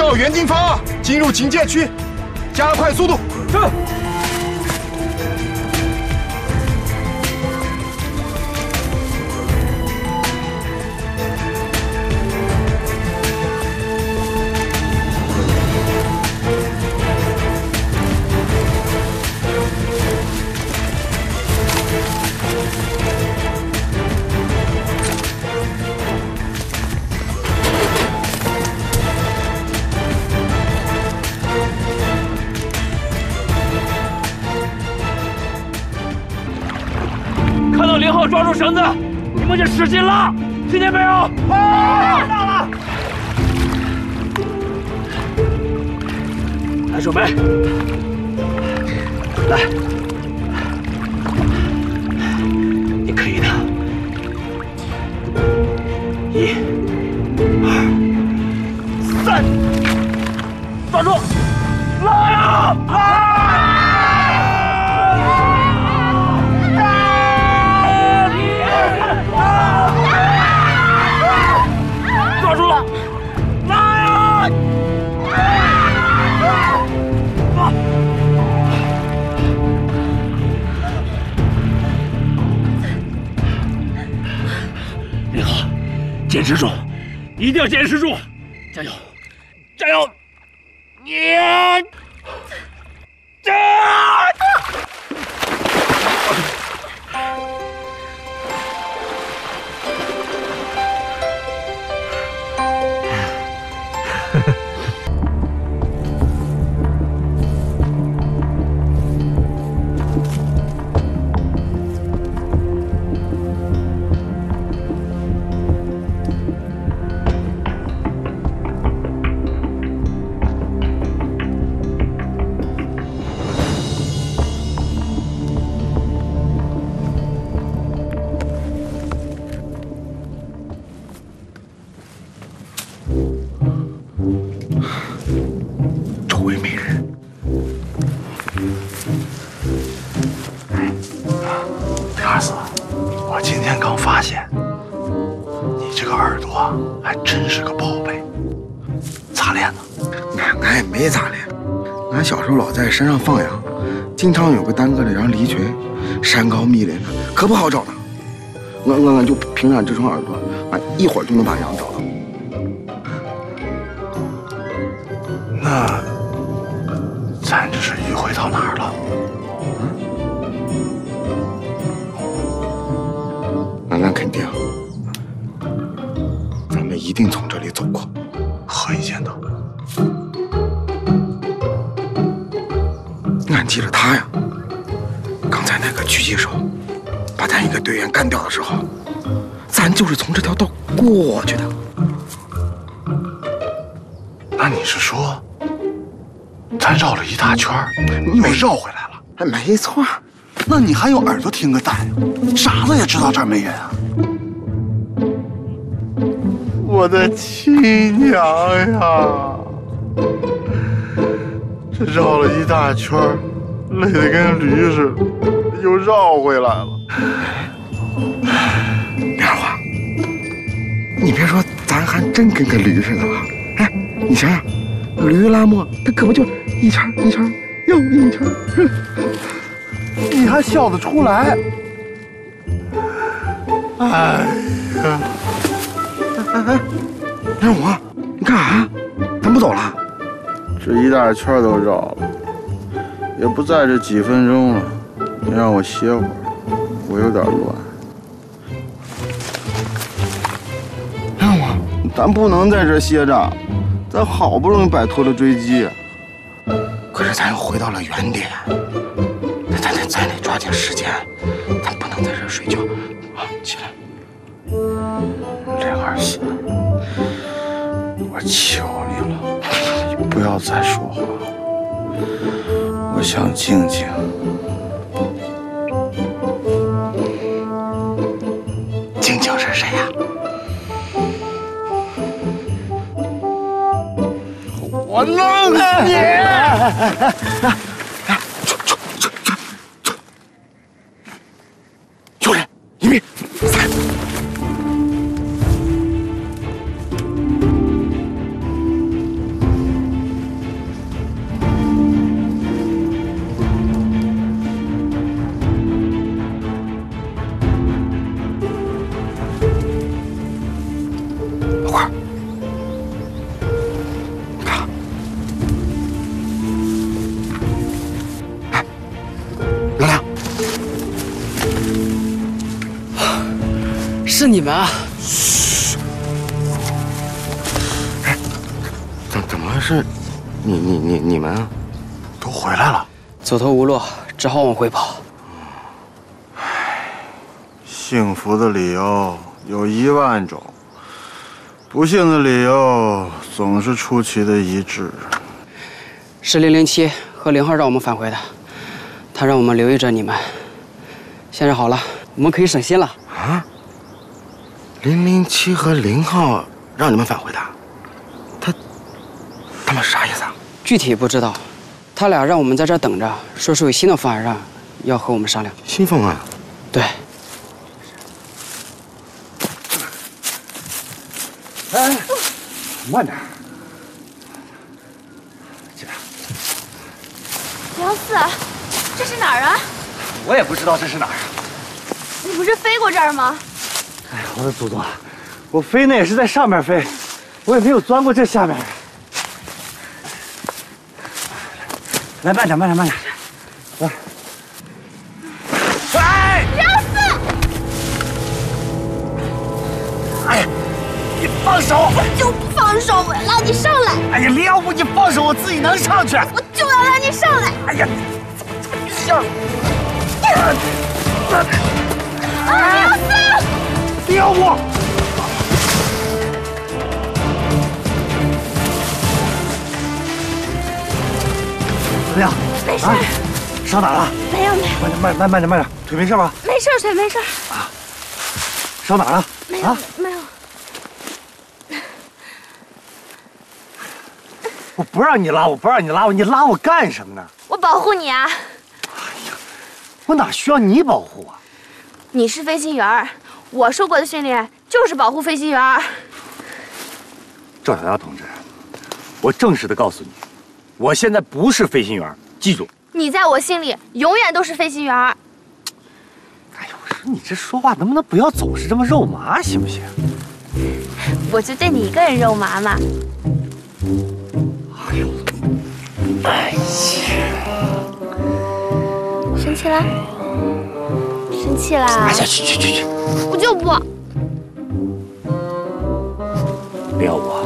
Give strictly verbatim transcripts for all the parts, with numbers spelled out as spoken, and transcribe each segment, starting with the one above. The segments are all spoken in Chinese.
到原进方二，进入警戒区，加快速度。是。 零号抓住绳子，你们就使劲拉，听见没有？啊！到了！来，准备，来，你可以的。一、二、三，抓住，拉呀！拉！ 抓住了！拉呀！林浩，坚持住，一定要坚持住！加油，加油！你，加油！ 山上放羊，经常有个单个的羊离群，山高密林的，可不好找的。俺俺俺就凭俺这双耳朵，俺一会儿就能把羊找到。 那咱这是迂回到哪儿了？ 俺俺肯定，咱们一定从这里走过。 何以见得？ 俺记着他呀，刚才那个狙击手把咱一个队员干掉的时候，咱就是从这条道过去的。 那你是说，咱绕了一大圈，没绕回来了？ 哎，没错。 那你还有耳朵听个蛋呀？傻子也知道这儿没人啊！我的亲娘呀！ 这绕了一大圈，累得跟驴似的，又绕回来了。 梁二华，你别说，咱还真跟个驴似的了。哎，你想想，驴拉磨，它可不就一圈一圈又一圈？ 你还笑得出来？哎呀！ 哎哎，梁二华，你干啥呀？咱不走了？ 这一大圈都绕了，也不在这几分钟了。你让我歇会儿，我有点乱。 让我， 咱不能在这歇着，咱好不容易摆脱了追击， 可是咱又回到了原点，咱咱得咱得抓紧时间，咱不能在这睡觉。啊，起来！ 林二四，我求你了。 不要再说话，我想静静。 静静是谁呀？ 我弄死你！ 有人，一命，三。 林是你们啊！ 嘘！哎，怎怎么是？你你你你们啊？ 都回来了。 走投无路，只好往回跑。 唉，幸福的理由有一万种，不幸的理由总是出奇的一致。 是零零七和零号让我们返回的，他让我们留意着你们。现在好了，我们可以省心了。 啊？零零七和零号让你们返回的，他他们啥意思啊？ 具体不知道，他俩让我们在这儿等着，说是有新的方案让要和我们商量。 新方案？ 对。 哎，慢点。进来。 幺四，这是哪儿啊？ 我也不知道这是哪儿。 你不是飞过这儿吗？ 哎呀，我的祖宗，我飞那也是在上面飞，我也没有钻过这下面。来，慢点，慢点，慢点。来。哎！ 幺四！ 哎呀，你放手！ 我就不放手，我要让你上来！ 哎呀，要不你放手，我自己能上去。 我就要让你上来！ 哎呀，怎么这么像？ 啊，幺四！ 丢我！怎么样？ 没事。 啊、伤哪了？ 没有没有。 慢点慢慢慢点慢点，腿没事吧？ 没事腿没事。 啊，伤哪了？ 没有、啊、没有。 我不让你拉我，不让你拉我，你拉我干什么呢？ 我保护你啊！ 哎呀，我哪需要你保护啊？ 你是飞行员，我受过的训练就是保护飞行员。 赵小丫同志，我正式的告诉你，我现在不是飞行员，记住。 你在我心里永远都是飞行员。哎呀，我说你这说话能不能不要总是这么肉麻，行不行？ 我就对你一个人肉麻嘛。 哎呦，哎呀， 生气了？生气啦！ 哎呀，去去去去！ 我就不。 不要我。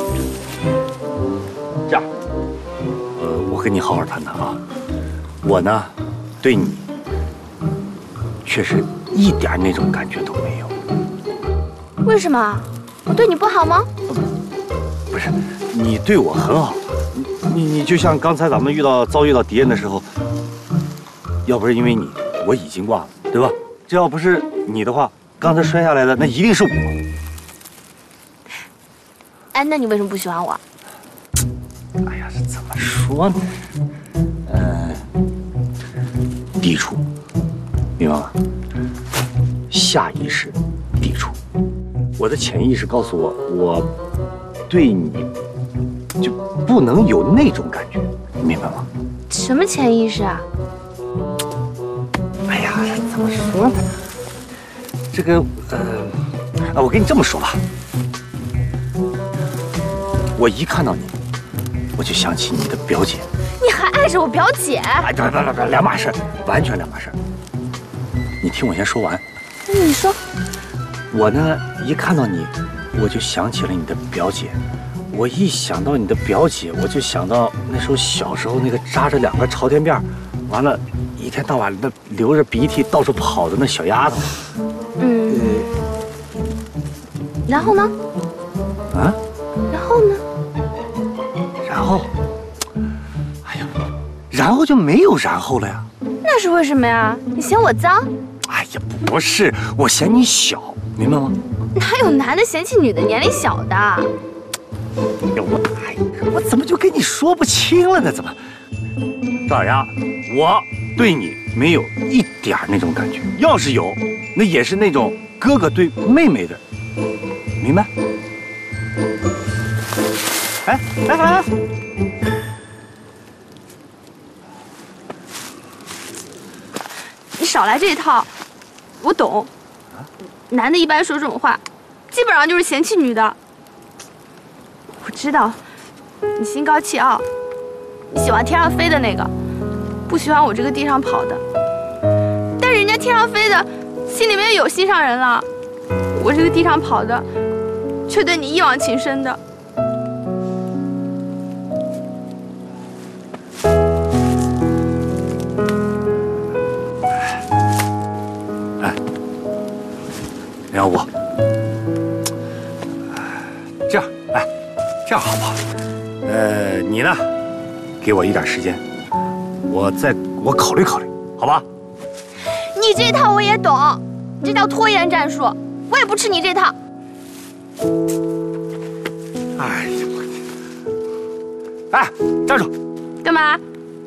这样，呃，我跟你好好谈谈啊。我呢，对你确实一点那种感觉都没有。 为什么？我对你不好吗？ 不是，你对我很好。你你就像刚才咱们遇到遭遇到敌人的时候，要不是因为你，我已经挂了，对吧？这要不是你的话，刚才摔下来的那一定是我。 哎，那你为什么不喜欢我？ 哎呀，这怎么说呢？呃，抵触，明白吗？下意识抵触，我的潜意识告诉我，我对你就不能有那种感觉，你明白吗？ 什么潜意识啊？ 哎呀，怎么说呢？这个，呃，啊，我跟你这么说吧，我一看到你，我就想起你的表姐。 你还爱着我表姐？ 哎，别别别别，两码事，完全两码事。你听我先说完。 你说。 我呢，一看到你，我就想起了你的表姐。我一想到你的表姐，我就想到那时候小时候那个扎着两个朝天辫，完了，一天到晚的流着鼻涕到处跑的那小丫头。 嗯。然后呢？ 啊？ 然后呢？ 然后，哎呀，然后就没有然后了呀。 那是为什么呀？你嫌我脏？ 哎呀，不是，我嫌你小，明白吗？ 哪有男的嫌弃女的年龄小的？ 哎呀，我哎呀，我怎么就跟你说不清了呢？怎么，赵小丫，我对你没有一点那种感觉，要是有，那也是那种哥哥对妹妹的，明白？哎，来来来， 你少来这一套，我懂。男的一般说这种话，基本上就是嫌弃女的。我知道，你心高气傲，你喜欢天上飞的那个，不喜欢我这个地上跑的。但人家天上飞的，心里面有心上人了。我我这个地上跑的，却对你一往情深的。 哎，要不这样，哎，这样好不好？呃，你呢，给我一点时间，我再我考虑考虑，好吧？ 你这套我也懂，这叫拖延战术，我也不吃你这套。 哎呀，我哎，站住！ 干嘛？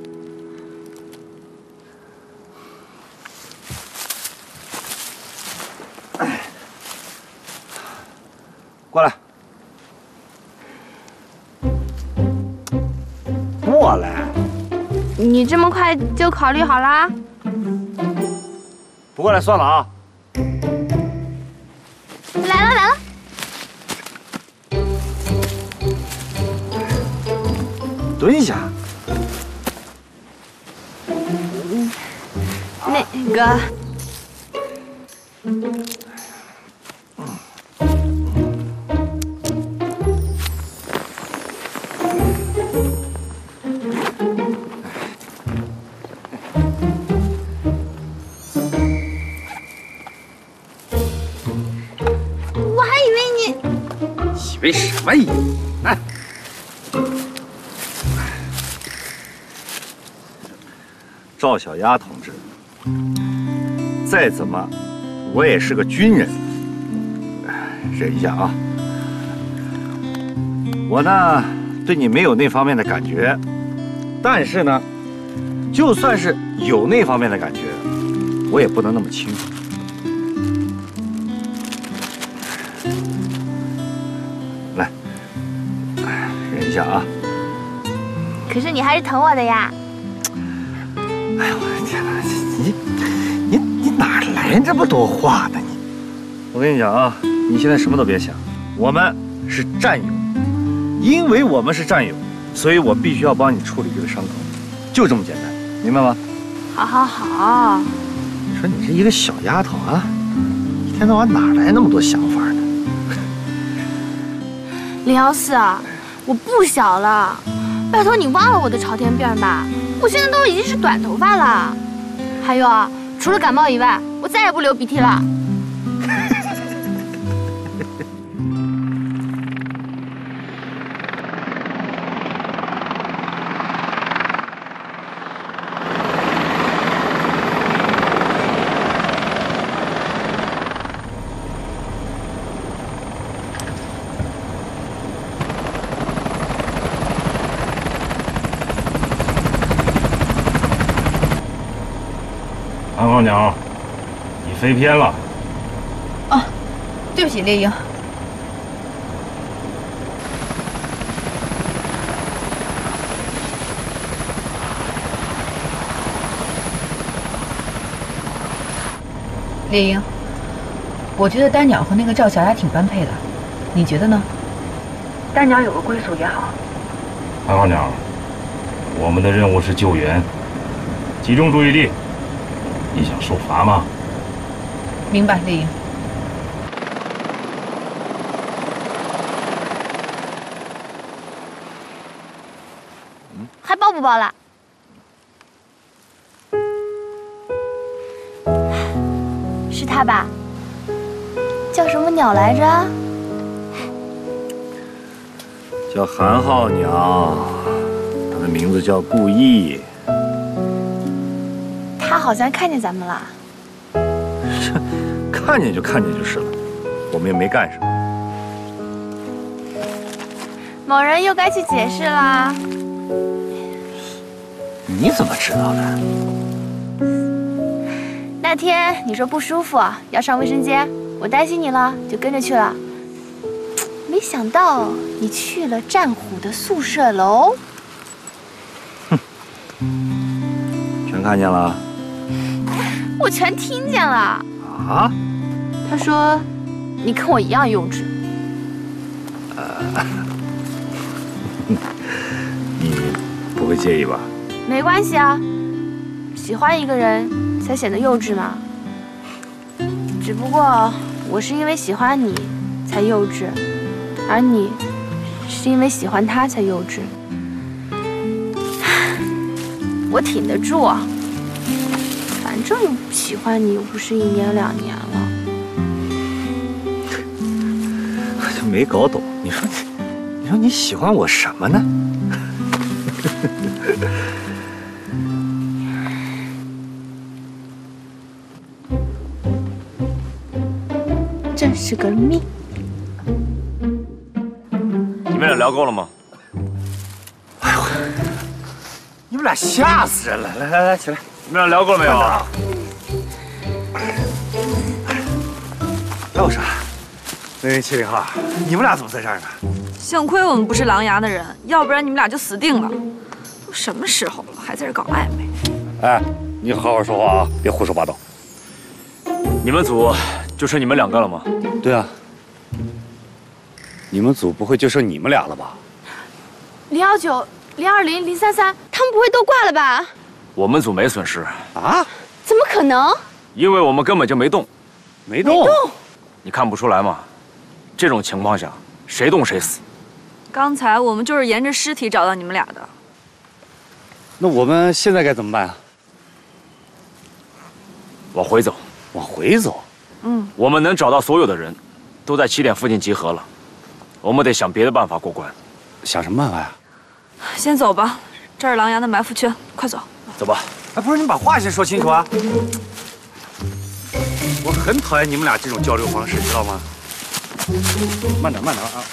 哎，过来，过来！ 你这么快就考虑好啦？ 不过来算了啊！ 来了来了。 蹲下。 那个，我还以为你以为什么以为？来。赵小丫同志，再怎么，我也是个军人，忍一下啊。我呢，对你没有那方面的感觉，但是呢，就算是有那方面的感觉，我也不能那么轻。来，忍一下啊。 可是你还是疼我的呀。 哎呦我的天哪！你你你哪来这么多话呢？你，我跟你讲啊，你现在什么都别想，我们是战友，因为我们是战友，所以我必须要帮你处理这个伤口，就这么简单，明白吗？ 好好好。 你说你这一个小丫头啊，一天到晚哪来那么多想法呢？ 零幺四，我不小了，拜托你忘了我的朝天辫吧。我现在都已经是短头发了，还有啊，除了感冒以外，我再也不流鼻涕了。 韩号鸟，你飞偏了。 哦，对不起，猎鹰。猎鹰，我觉得丹鸟和那个赵小丫挺般配的，你觉得呢？丹鸟有个归宿也好。 韩号鸟，我们的任务是救援，集中注意力。你想受罚吗？ 明白，猎鹰。 还包不包了？是他吧？叫什么鸟来着？ 叫韩浩鸟，它的名字叫顾意。 他好像看见咱们了。 看见就看见就是了，我们也没干什么。 某人又该去解释啦。 你怎么知道的？ 那天你说不舒服，要上卫生间，我担心你了，就跟着去了。没想到你去了战虎的宿舍楼。 哼，全看见了。 我全听见了。 啊？ 他说你跟我一样幼稚。 呃，你不会介意吧？ 没关系啊，喜欢一个人才显得幼稚嘛。只不过我是因为喜欢你才幼稚，而你是因为喜欢他才幼稚。我挺得住啊，反正喜欢你又不是一年两年了。 我就没搞懂，你说你，你说你喜欢我什么呢？ 真是个命。 你们俩聊够了吗？ 哎呦，你们俩吓死人了！来来来，起来。 你们俩聊够了没有？ 还有啥？零零七零号，你们俩怎么在这儿呢？ 幸亏我们不是狼牙的人，要不然你们俩就死定了。都什么时候了，还在这搞暧昧？ 哎，你好好说话啊，别胡说八道。你们组就剩你们两个了吗？ 对啊。你们组不会就剩你们俩了吧？ 零幺九、零二零、零三三，他们不会都挂了吧？ 我们组没损失啊？ 怎么可能？ 因为我们根本就没动。 没动？ 你看不出来吗？这种情况下，谁动谁死。 刚才我们就是沿着尸体找到你们俩的。 那我们现在该怎么办啊？ 往回走。 往回走？ 嗯。 我们能找到所有的人，都在起点附近集合了。我们得想别的办法过关。 想什么办法呀？ 先走吧，这儿狼牙的埋伏圈，快走。 走吧。 哎，不是，你把话先说清楚啊！我很讨厌你们俩这种交流方式，知道吗？慢点，慢点啊！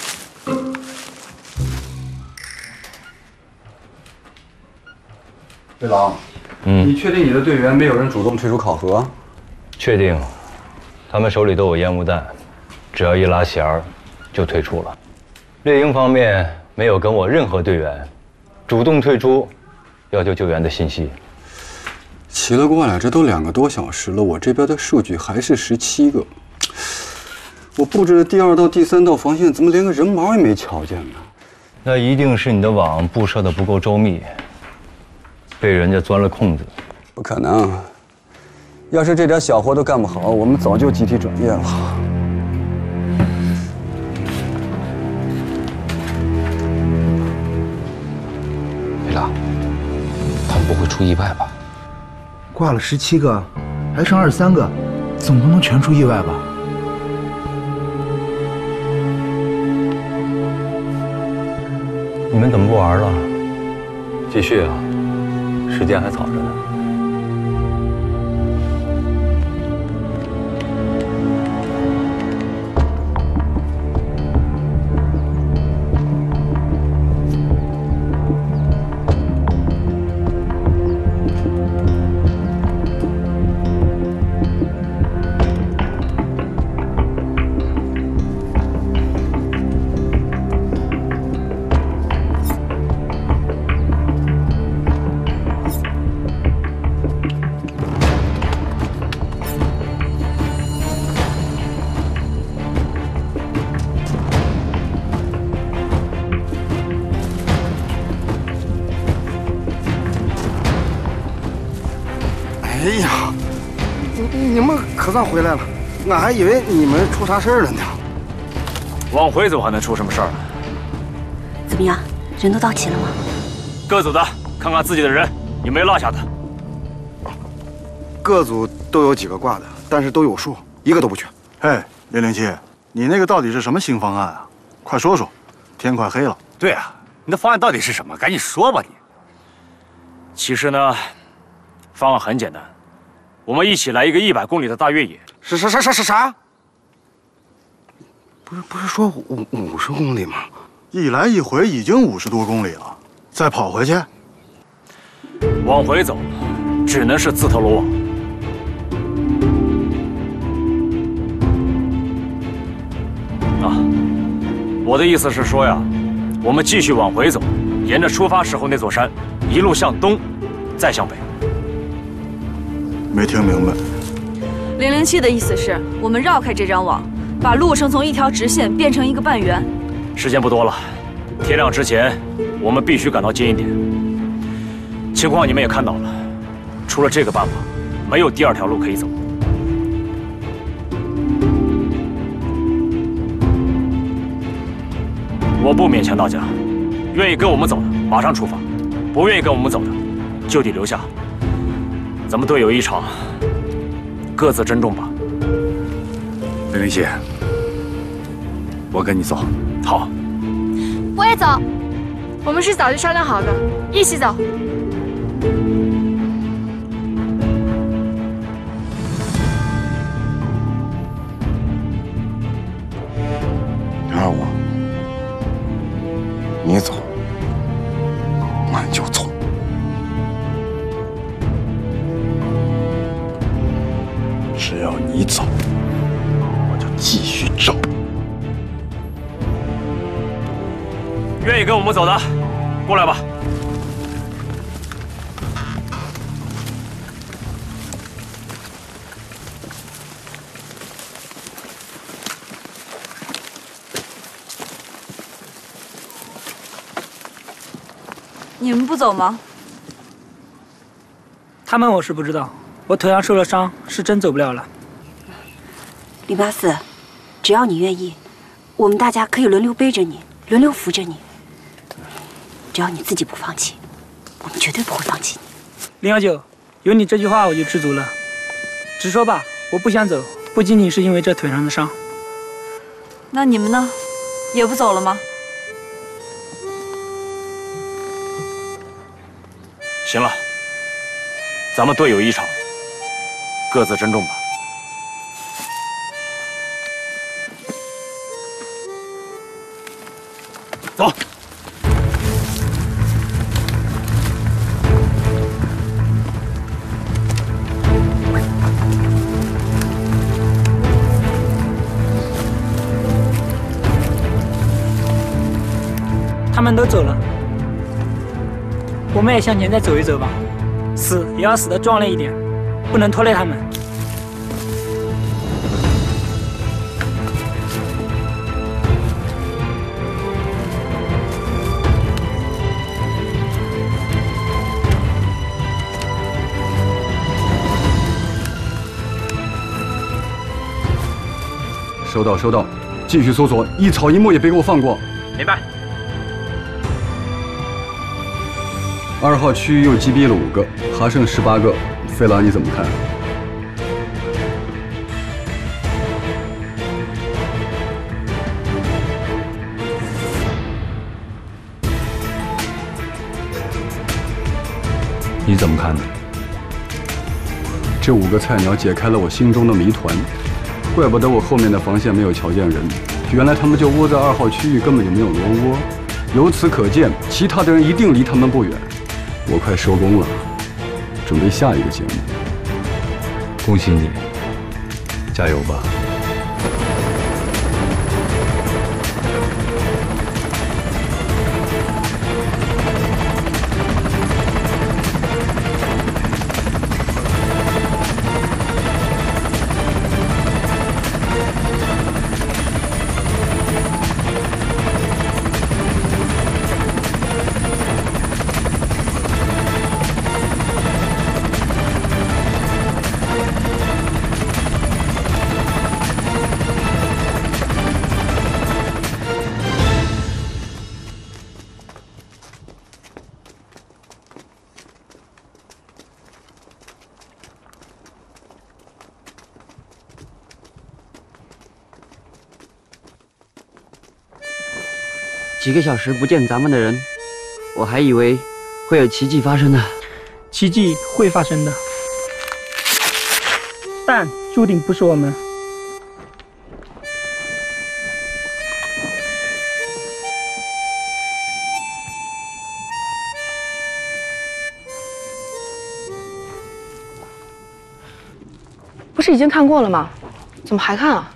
魏老， 嗯， 你确定你的队员没有人主动退出考核？ 确定，他们手里都有烟雾弹，只要一拉弦儿，就退出了。猎鹰方面没有跟我任何队员主动退出要求救援的信息。 奇了怪了，这都两个多小时了，我这边的数据还是十七个。我布置的第二道、第三道防线怎么连个人毛也没瞧见呢？ 那一定是你的网布设的不够周密，被人家钻了空子。 不可能，要是这点小活都干不好，我们早就集体转业了。 魏大，他们不会出意外吧？ 挂了十七个，还剩二十三个，总不能全出意外吧？ 你们怎么不玩了？继续啊，时间还早着呢。 哎呀，你你们可算回来了，俺还以为你们出啥事儿了呢。 往回走还能出什么事儿？ 怎么样，人都到齐了吗？ 各组的看看自己的人，有没有落下的。 各组都有几个挂的，但是都有数，一个都不缺。 嘿，零零七，你那个到底是什么新方案啊？快说说，天快黑了。 对啊，你的方案到底是什么？赶紧说吧你。 其实呢，方案很简单，我们一起来一个一百公里的大越野。 啥啥啥啥啥啥？不是不是说五五十公里吗？ 一来一回已经五十多公里了，再跑回去， 往回走，只能是自投罗网。啊，我的意思是说呀，我们继续往回走，沿着出发时候那座山，一路向东，再向北。 没听明白。 零零七的意思是我们绕开这张网，把路程从一条直线变成一个半圆。 时间不多了，天亮之前，我们必须赶到接应点。情况你们也看到了，除了这个办法，没有第二条路可以走。 我不勉强大家，愿意跟我们走的马上出发，不愿意跟我们走的就地留下。咱们队友一场，各自珍重吧。 林灵溪，我跟你走。 好。 我也走。我们是早就商量好的，一起走。 二五，你走，俺就走。只要你走，我就继续争。 愿意跟我们走的，过来吧。 你们不走吗？ 他们我是不知道，我腿上受了伤，是真走不了了。 李八四，只要你愿意，我们大家可以轮流背着你，轮流扶着你。只要你自己不放弃，我们绝对不会放弃你。 林小九，有你这句话我就知足了。直说吧，我不想走，不仅仅是因为这腿上的伤。 那你们呢？也不走了吗？ 行了，咱们队友一场，各自珍重吧。走。 他们都走了，我们也向前再走一走吧，死也要死得壮烈一点，不能拖累他们。 收到，收到，继续搜索，一草一木也别给我放过。 明白。 二号区域又击毙了五个，还剩十八个，费狼你怎么看？ 你怎么看呢？ 这五个菜鸟解开了我心中的谜团，怪不得我后面的防线没有瞧见人，原来他们就窝在二号区域，根本就没有挪窝。由此可见，其他的人一定离他们不远。我快收工了，准备下一个节目。 恭喜你，加油吧！ 几个小时不见咱们的人，我还以为会有奇迹发生呢。 奇迹会发生的，但注定不是我们。 不是已经看过了吗？怎么还看啊？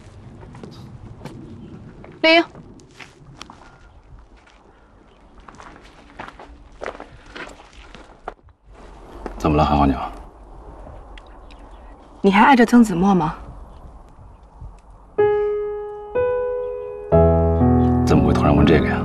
丽英。 怎么了，韩好鸟？ 你还爱着曾子墨吗？ 怎么会突然问这个呀？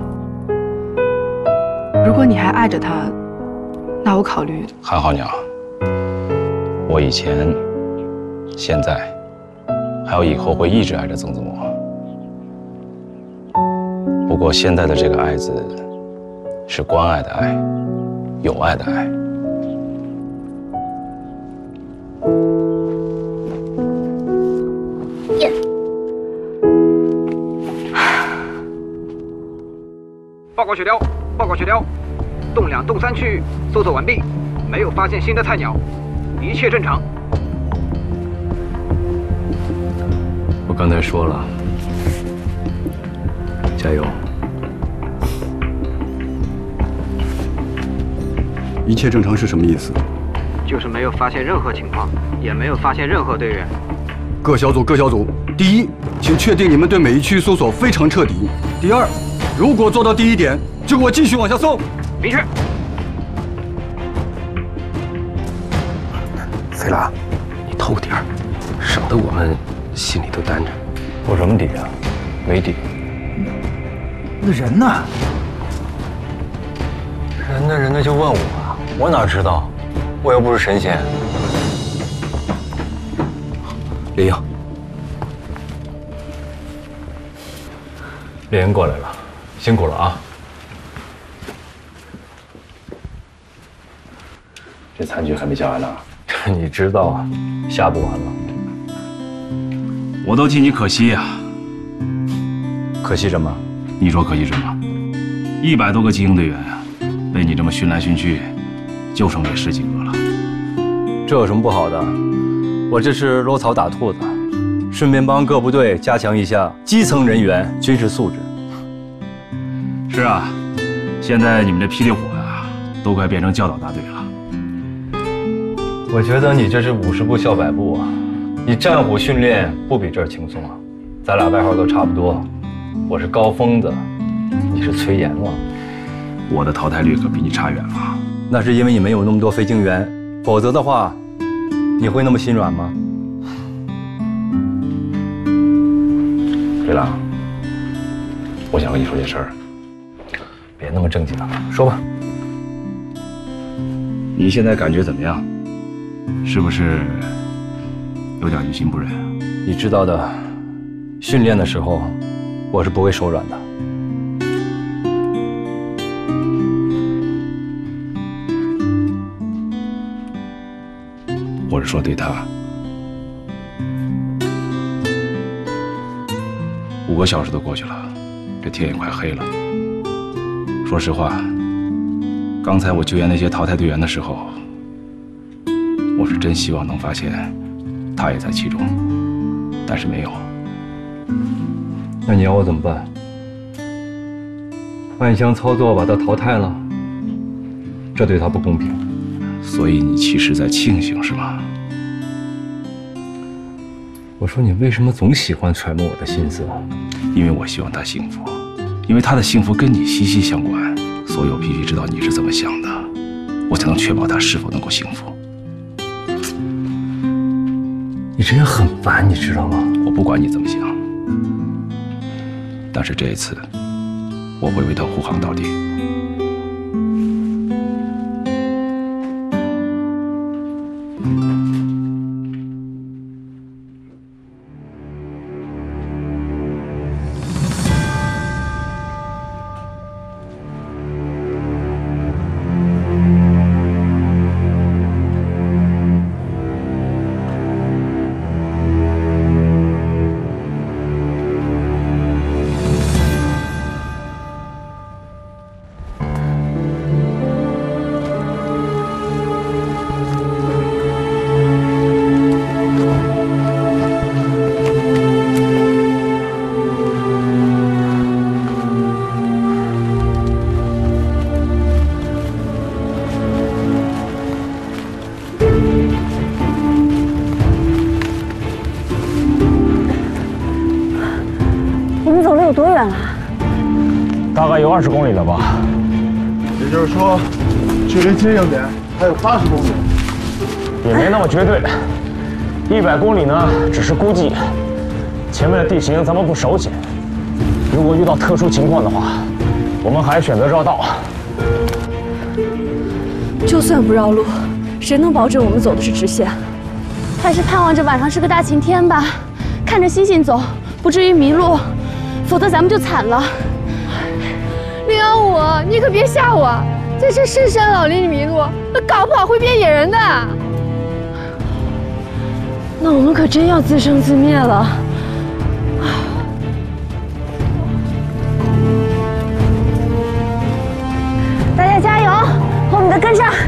如果你还爱着他，那我考虑。 韩好鸟，我以前、现在，还有以后会一直爱着曾子墨。不过现在的这个“爱”字，是关爱的爱，有爱的爱。 耶！ 报告雪雕，报告雪雕，洞两、洞三区域搜索完毕，没有发现新的菜鸟，一切正常。 我刚才说了，加油！ 一切正常是什么意思？ 就是没有发现任何情况，也没有发现任何队员。 各小组，各小组。第一，请确定你们对每一区搜索非常彻底。第二，如果做到第一点，就给我继续往下搜。 明确。 飞拉，你透点儿，省得我们心里都担着。 透什么底啊？没底。 那人呢？ 人呢？人呢？就问我，我哪知道？我又不是神仙。 猎鹰， 猎鹰过来了，辛苦了啊！ 这残局还没下完呢。 你知道啊，下不完了。 我都替你可惜呀、啊。 可惜什么？ 你说可惜什么？一百多个精英队员啊，被你这么训来训去，就剩这十几个了。 这有什么不好的？我这是搂草打兔子，顺便帮各部队加强一下基层人员军事素质。 是啊，现在你们这霹雳火呀、啊，都快变成教导大队了。 我觉得你这是五十步笑百步啊！你战虎训练不比这儿轻松啊！咱俩外号都差不多，我是高疯子，你是崔阎王。 我的淘汰率可比你差远了。 那是因为你没有那么多飞行员，否则的话，你会那么心软吗？ 飞狼，我想跟你说件事儿。 别那么正经，说吧。 你现在感觉怎么样？是不是有点于心不忍？ 你知道的，训练的时候，我是不会手软的。 我是说对他。五个小时都过去了，这天也快黑了。说实话，刚才我救援那些淘汰队员的时候，我是真希望能发现他也在其中，但是没有。 那你要我怎么办？暗箱操作把他淘汰了，这对他不公平。 所以你其实在庆幸是吗？ 我说你为什么总喜欢揣摩我的心思？ 因为我希望他幸福，因为他的幸福跟你息息相关，所以我必须知道你是怎么想的，我才能确保他是否能够幸福。 你这人很烦，你知道吗？ 我不管你怎么想，但是这一次，我会为他护航到底。 有多远了？ 大概有二十公里了吧。 也就是说，距离接应点还有八十公里。 也没那么绝对，一百公里呢只是估计。前面的地形咱们不熟悉，如果遇到特殊情况的话，我们还选择绕道。 就算不绕路，谁能保证我们走的是直线？ 还是盼望着晚上是个大晴天吧，看着星星走，不至于迷路。否则咱们就惨了。 零幺五，你可别吓我，在这深山老林里迷路，那搞不好会变野人的。那我们可真要自生自灭了。大家加油，我们的跟上。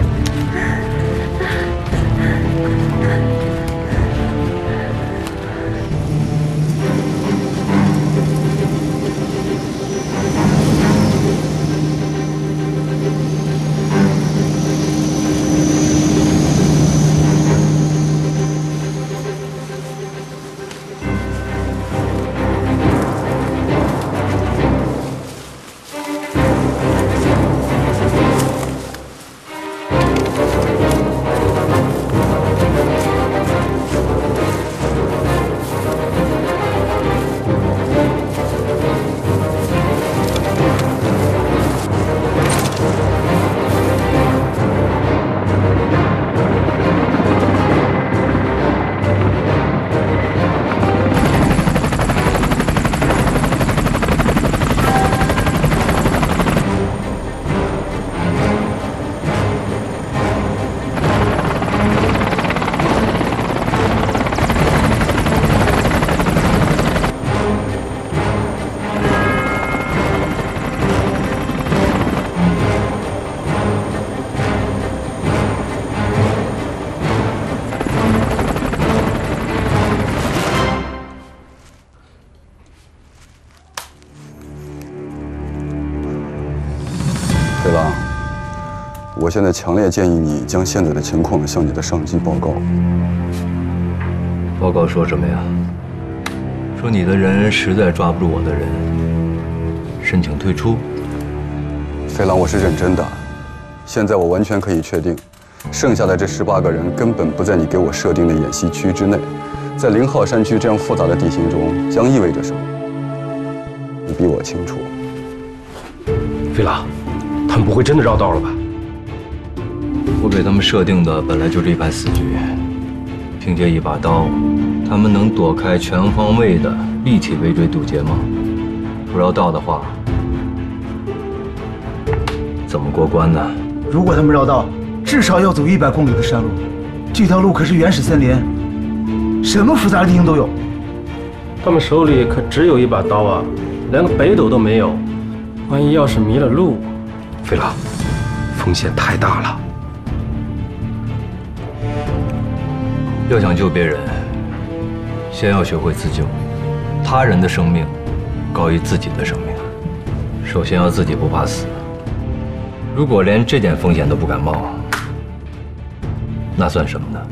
飞狼，我现在强烈建议你将现在的情况向你的上级报告。 报告说什么呀？说你的人实在抓不住我的人，申请退出。 飞狼，我是认真的。现在我完全可以确定，剩下的这十八个人根本不在你给我设定的演习区之内。在零号山区这样复杂的地形中，将意味着什么？你比我清楚。 飞狼。 他们不会真的绕道了吧？ 我给他们设定的本来就是一盘死局，凭借一把刀，他们能躲开全方位的立体围追堵截吗？不绕道的话，怎么过关呢？ 如果他们绕道，至少要走一百公里的山路，这条路可是原始森林，什么复杂的地形都有。 他们手里可只有一把刀啊，连个北斗都没有，万一要是迷了路…… 飞狼，风险太大了。 要想救别人，先要学会自救。他人的生命高于自己的生命，首先要自己不怕死。如果连这点风险都不敢冒，那算什么呢？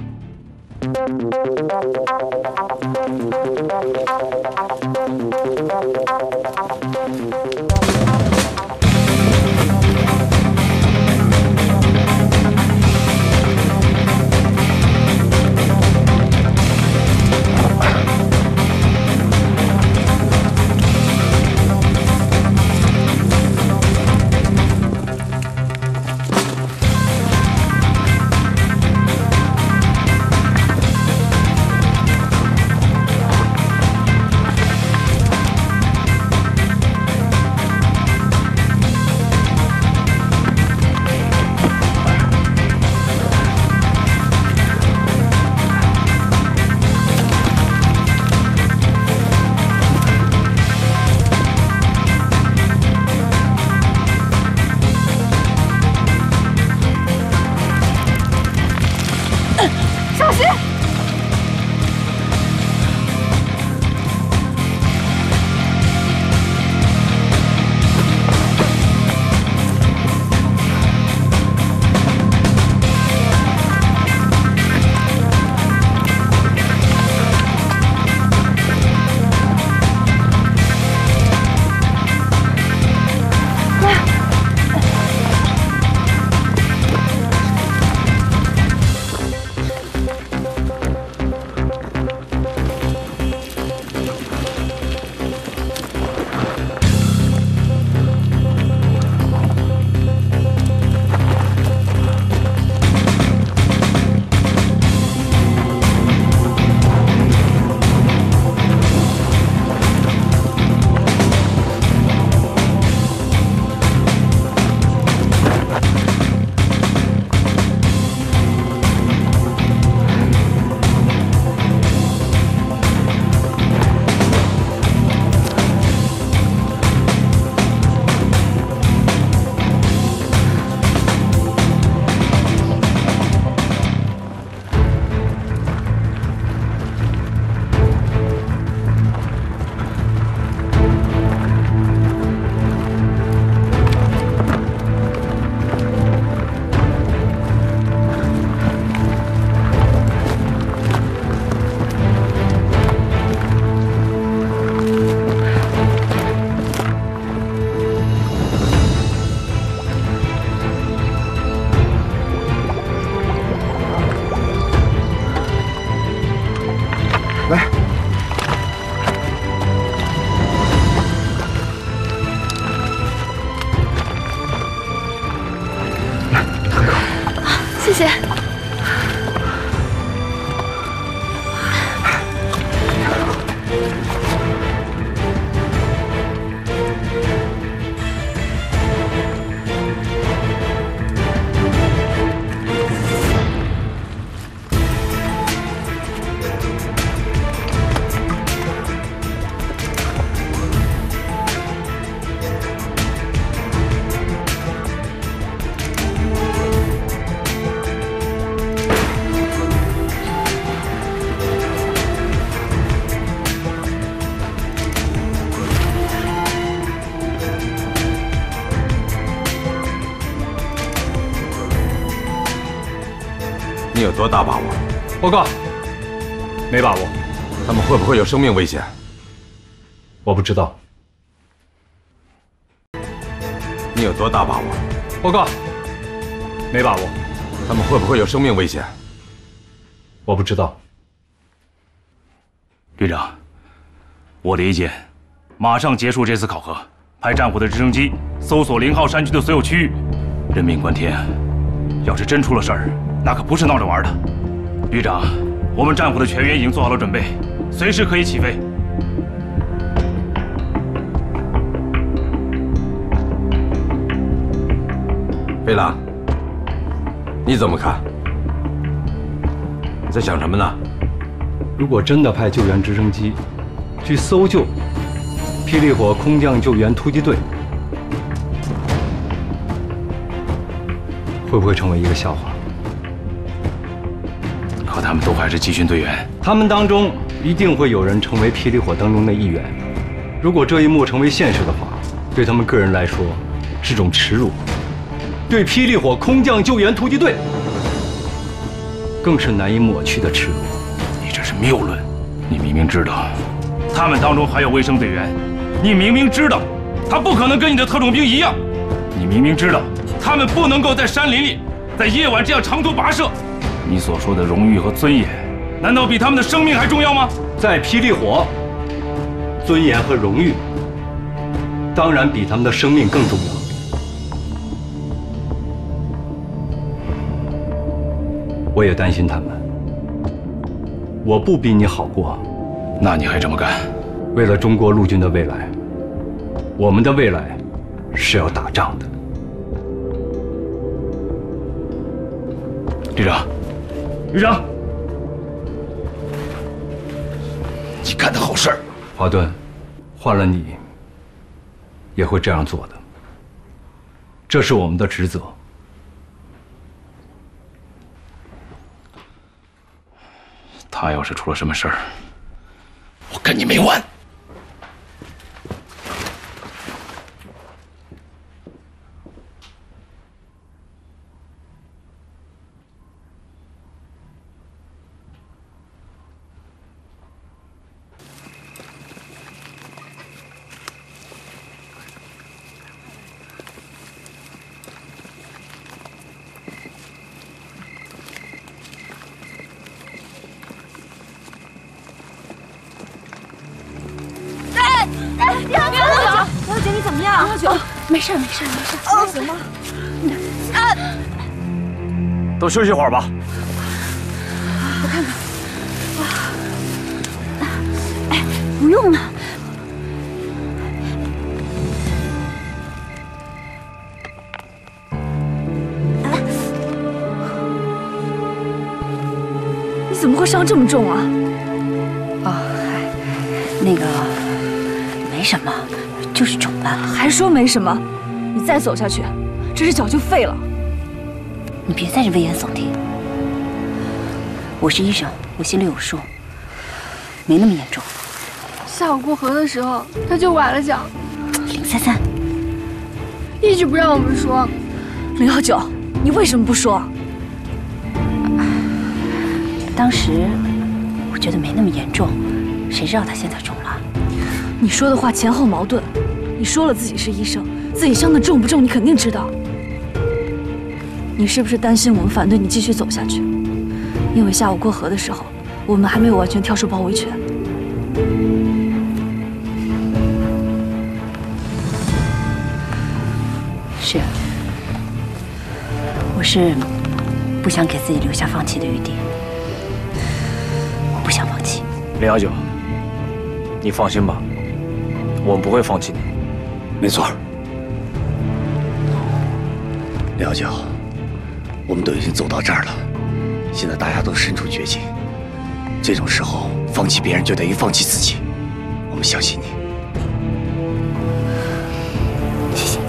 飞谢。 你有多大把握？ 报告，没把握。 他们会不会有生命危险？ 我不知道。 你有多大把握？ 报告，没把握。 他们会不会有生命危险？ 我不知道。 旅长，我的意见，马上结束这次考核，派战虎的直升机搜索零号山区的所有区域。人命关天，要是真出了事儿，那可不是闹着玩的。旅长，我们战虎的全员已经做好了准备，随时可以起飞。 飞狼，你怎么看？你在想什么呢？ 如果真的派救援直升机去搜救霹雳火空降救援突击队，会不会成为一个笑话？ 可他们都还是集训队员， 他们当中一定会有人成为霹雳火当中的一员。如果这一幕成为现实的话，对他们个人来说是种耻辱，对霹雳火空降救援突击队更是难以抹去的耻辱。 你这是谬论！你明明知道他们当中还有卫生队员，你明明知道他不可能跟你的特种兵一样，你明明知道他们不能够在山林里在夜晚这样长途跋涉。你所说的荣誉和尊严，难道比他们的生命还重要吗？ 在霹雳火，尊严和荣誉当然比他们的生命更重要。我也担心他们，我不比你好过， 那你还这么干？ 为了中国陆军的未来，我们的未来是要打仗的。 旅长，旅长，你干的好事儿。 华顿，换了你也会这样做的，这是我们的职责。 他要是出了什么事儿，我跟你没完。 没事没事没事，还行吗？ 啊！都休息会儿吧。 我看看。哎，不用了。 你怎么会伤这么重啊？ 哦，嗨，那个没什么。就是肿罢了， 还说没什么？你再走下去，这只脚就废了。 你别在这危言耸听。我是医生，我心里有数，没那么严重。 下午过河的时候，他就崴了脚。 林三三一直不让我们说。 零幺九，你为什么不说？ 当时我觉得没那么严重，谁知道他现在肿了。 你说的话前后矛盾。你说了自己是医生，自己伤的重不重，你肯定知道。你是不是担心我们反对你继续走下去？因为下午过河的时候，我们还没有完全跳出包围圈。 是，我是不不想给自己留下放弃的余地。我不想放弃。 林小九，你放心吧，我们不会放弃你。 没错。林小九，我们都已经走到这儿了，现在大家都身处绝境，这种时候放弃别人就等于放弃自己。我们相信你。 谢谢。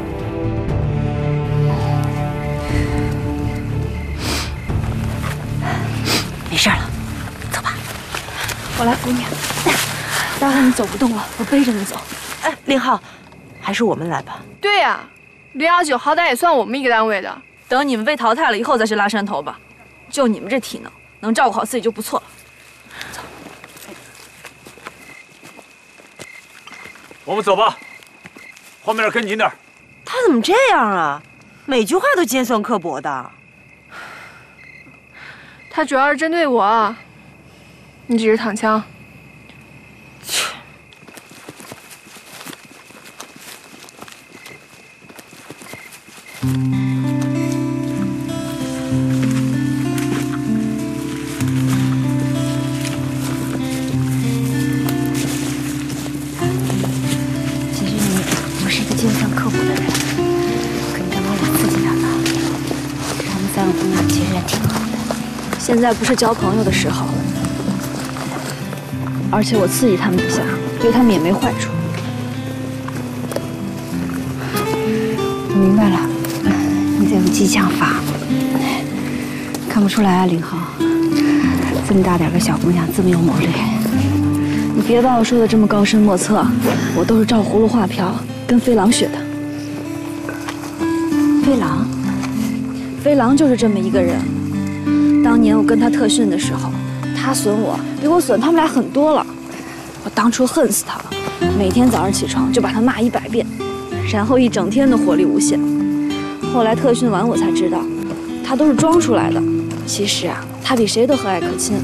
没事了，走吧。 我来扶你。待会你走不动了，我背着你走。 哎，林浩，还是我们来吧。 对呀、啊，零幺九好歹也算我们一个单位的。 等你们被淘汰了以后再去拉山头吧。就你们这体能，能照顾好自己就不错了。走。 我们走吧，后面跟紧点。 他怎么这样啊？每句话都尖酸刻薄的。 他主要是针对我，你只是躺枪。 切。 其实你不是一个尖酸刻薄的人，可你刚刚我刺激他了。他们三个姑娘其实也挺好的。 现在不是交朋友的时候，而且我刺激他们一下，对他们也没坏处。 我明白了，你在用激将法。看不出来啊，林浩，这么大点个小姑娘这么有谋略。 你别把我说的这么高深莫测，我都是照葫芦画瓢，跟飞狼学的。 飞狼， 飞狼就是这么一个人。当年我跟他特训的时候，他损我比我损他们俩很多了。我当初恨死他了，每天早上起床就把他骂一百遍，然后一整天的活力无限。后来特训完我才知道，他都是装出来的。其实啊，他比谁都和蔼可亲。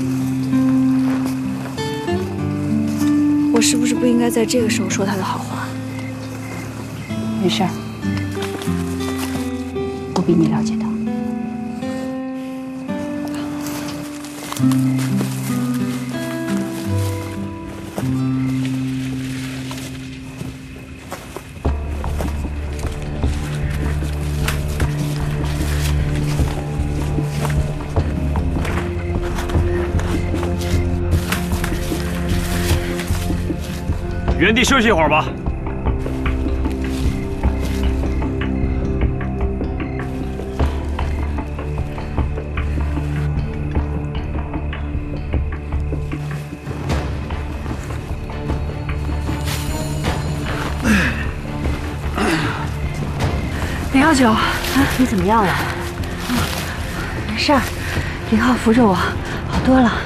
我是不是不应该在这个时候说他的好话？ 没事儿，我比你了解他。 原地休息一会儿吧。 林小九， 啊，你怎么样了？没事儿，林浩扶着我，好多了。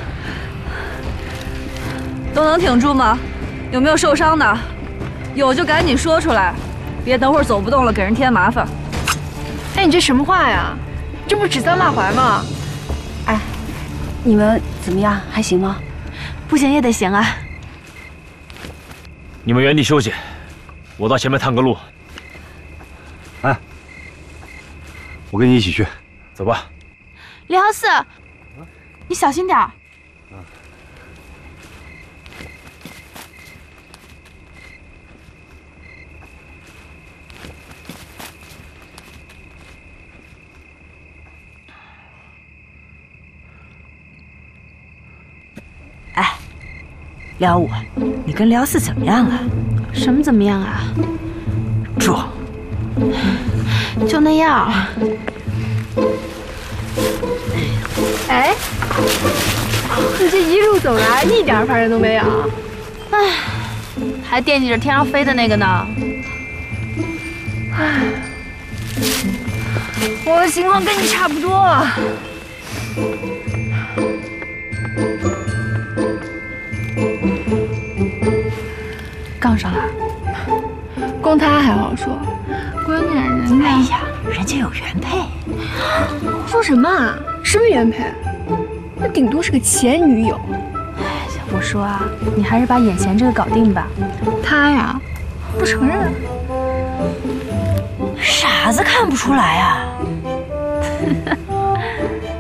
都能挺住吗？有没有受伤的？有就赶紧说出来，别等会儿走不动了给人添麻烦。 哎，你这什么话呀？这不指桑骂槐吗？ 哎，你们怎么样？还行吗？ 不行也得行啊。 你们原地休息，我到前面探个路。 哎，我跟你一起去， 走吧。 零幺四，你小心点儿。 哎，辽五，你跟辽四怎么样啊？ 什么怎么样啊？ 壮， 就那样。 哎，你这一路走来一点烦人都没有。 哎，还惦记着天上飞的那个呢。 哎，我的情况跟你差不多啊。 杠上了， 光他还好说，关键人家…… 哎呀，人家有原配。 说什么啊？什么原配？那顶多是个前女友。 哎，我说啊，你还是把眼前这个搞定吧。 他呀，不承认。 傻子看不出来啊。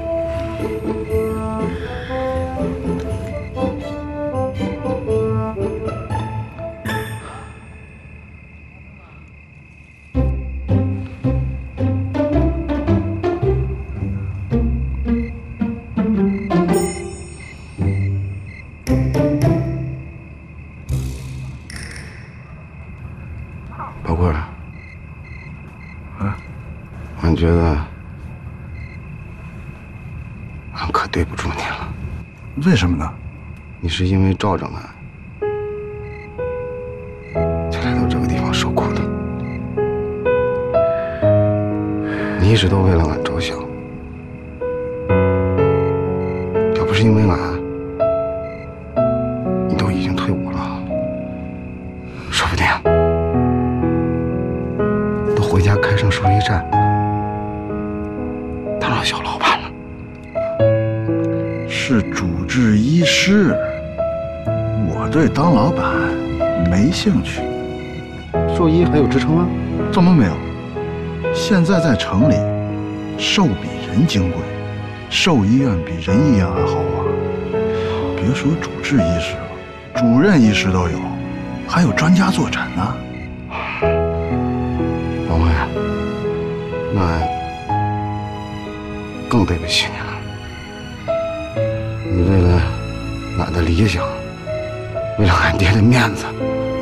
老棍儿，啊，俺觉得俺可对不住你了。 为什么呢？ 你是因为罩着俺，才来到这个地方受苦的。你一直都为了俺着想，要不是因为俺，你都已经退伍了，说不定都回家开上兽医站，当上小老板了。 是主治医师，我对当老板没兴趣。 兽医还有职称吗？ 怎么没有？现在在城里，兽比人金贵，兽医院比人医院还豪华。别说主治医师了，主任医师都有，还有专家坐诊呢。 王辉，那更对不起你了。你为了俺的理想，为了俺爹的面子，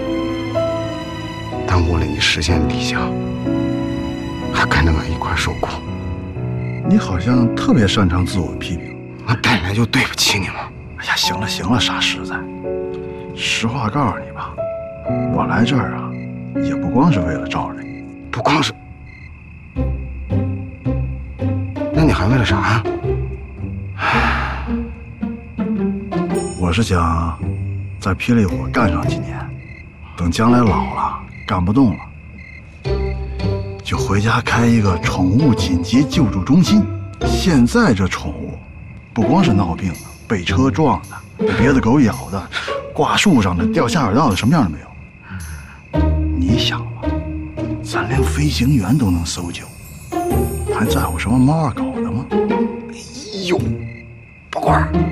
耽误了你实现理想，还跟着俺一块受苦。 你好像特别擅长自我批评。 俺本来就对不起你嘛。 哎呀，行了行了，傻实在。实话告诉你吧，我来这儿啊，也不光是为了罩着你， 不光是。那你还为了啥呀？ 我是想在霹雳火干上几年，等将来老了干不动了，就回家开一个宠物紧急救助中心。现在这宠物，不光是闹病的，被车撞的，被别的狗咬的，挂树上的，掉下水道的，什么样都没有。你想吧，咱连飞行员都能搜救，还在乎什么猫啊狗的吗？ 哎呦，宝官儿。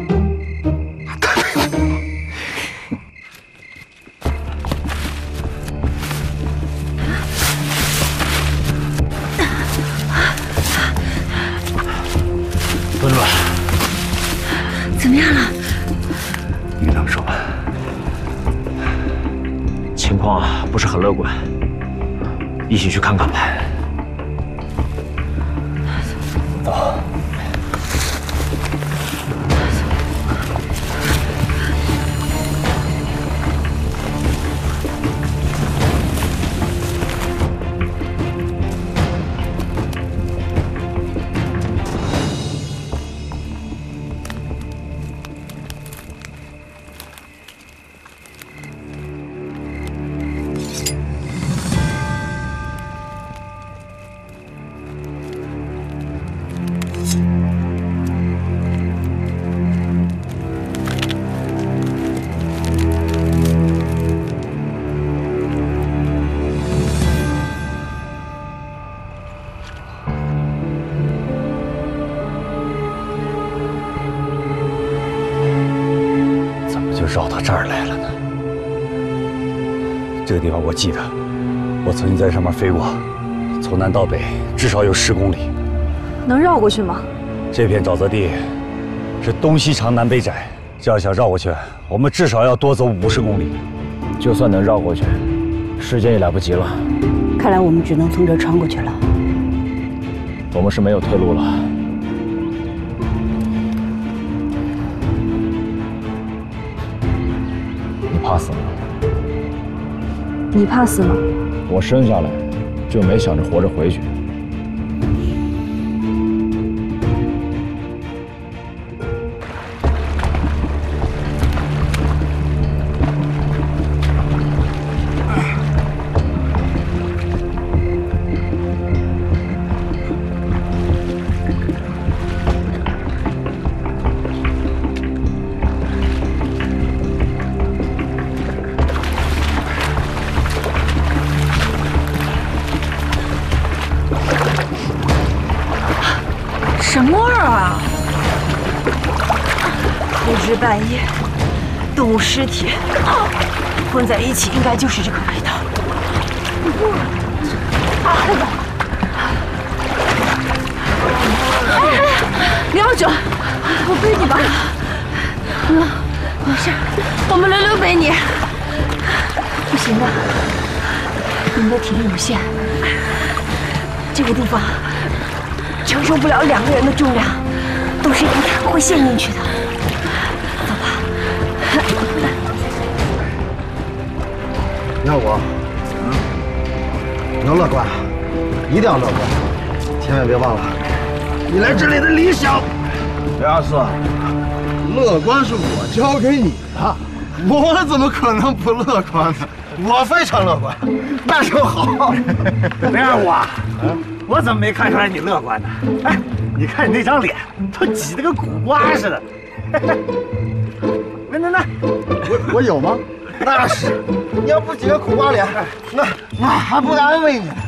温暖， 怎么样了？ 于能说，情况啊不是很乐观，一起去看看吧。走。绕到这儿来了呢。这个地方我记得，我曾经在上面飞过，从南到北至少有十公里。 能绕过去吗？ 这片沼泽地是东西长南北窄，这要想绕过去，我们至少要多走五十公里。就算能绕过去，时间也来不及了。 看来我们只能从这儿穿过去了。 我们是没有退路了。你怕死吗？ 你怕死吗？ 我生下来就没想着活着回去。 什么味儿啊？不知半夜，动物尸体混在一起，应该就是这个味道。 李小九，我背你吧。嗯，没事，我们轮流背你。不行的， 您的体力有限，这个地方承受不了两个人的重量，都是一定会陷进去的。走吧。 耀国，嗯，你要乐观，一定要乐观，千万别忘了你来这里的理想。刘二四，乐观是我教给你的，我怎么可能不乐观呢？我非常乐观，那就好。 林二五啊，我怎么没看出来你乐观呢？哎，你看你那张脸，都挤得跟苦瓜似的。那那那， 我我有吗？那是，你要不挤个苦瓜脸，那那还不安慰你？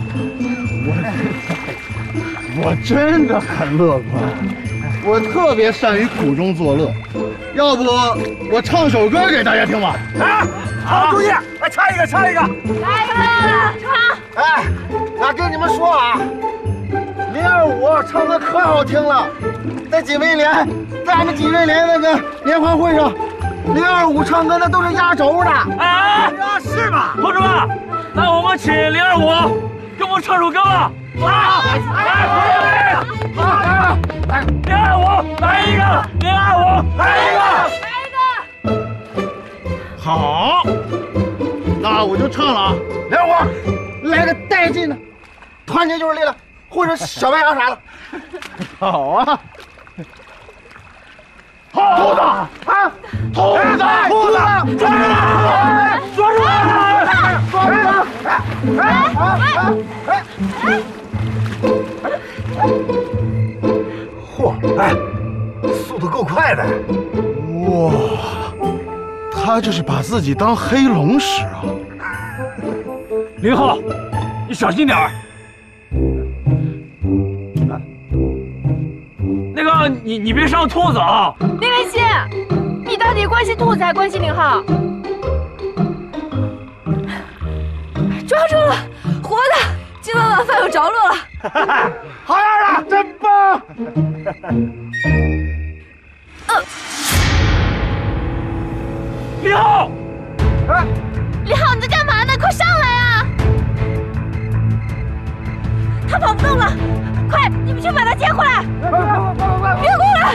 我我真的很乐观，我特别善于苦中作乐。要不我唱首歌给大家听吧？ 啊，好主意！来唱一个，唱一个， 来一个，唱！ 哎，那跟你们说啊，零二五唱的可好听了，在锦威联，在俺们锦威联那个联欢会上。零二五唱歌那都是压轴的， 哎，是吗？ 同志们，那我们请零二五给我们唱首歌吧！来，来，来，来，零二五来一个，零二五来一个， 来一个。 好，那我就唱了啊！零二五，来个带劲的，团结就是力量，或者小白杨啥的。好啊！兔子啊！兔子！兔子！抓住他！抓住他！抓住他！哎哎哎哎！嚯！哎，速度够快的！哇，他这是把自己当黑龙使啊！ 林浩，你小心点儿。那个，你你别伤兔子啊！ 林连熙，你到底关心兔子还关心林浩？抓住了，活的！今晚晚饭有着落了。 好样的，真棒！ 呃， 林浩， 哎， 林浩，你在干嘛呢？快上来啊！他跑不动了，快，你们去把他接回来！ 快快快快快！ 别过来！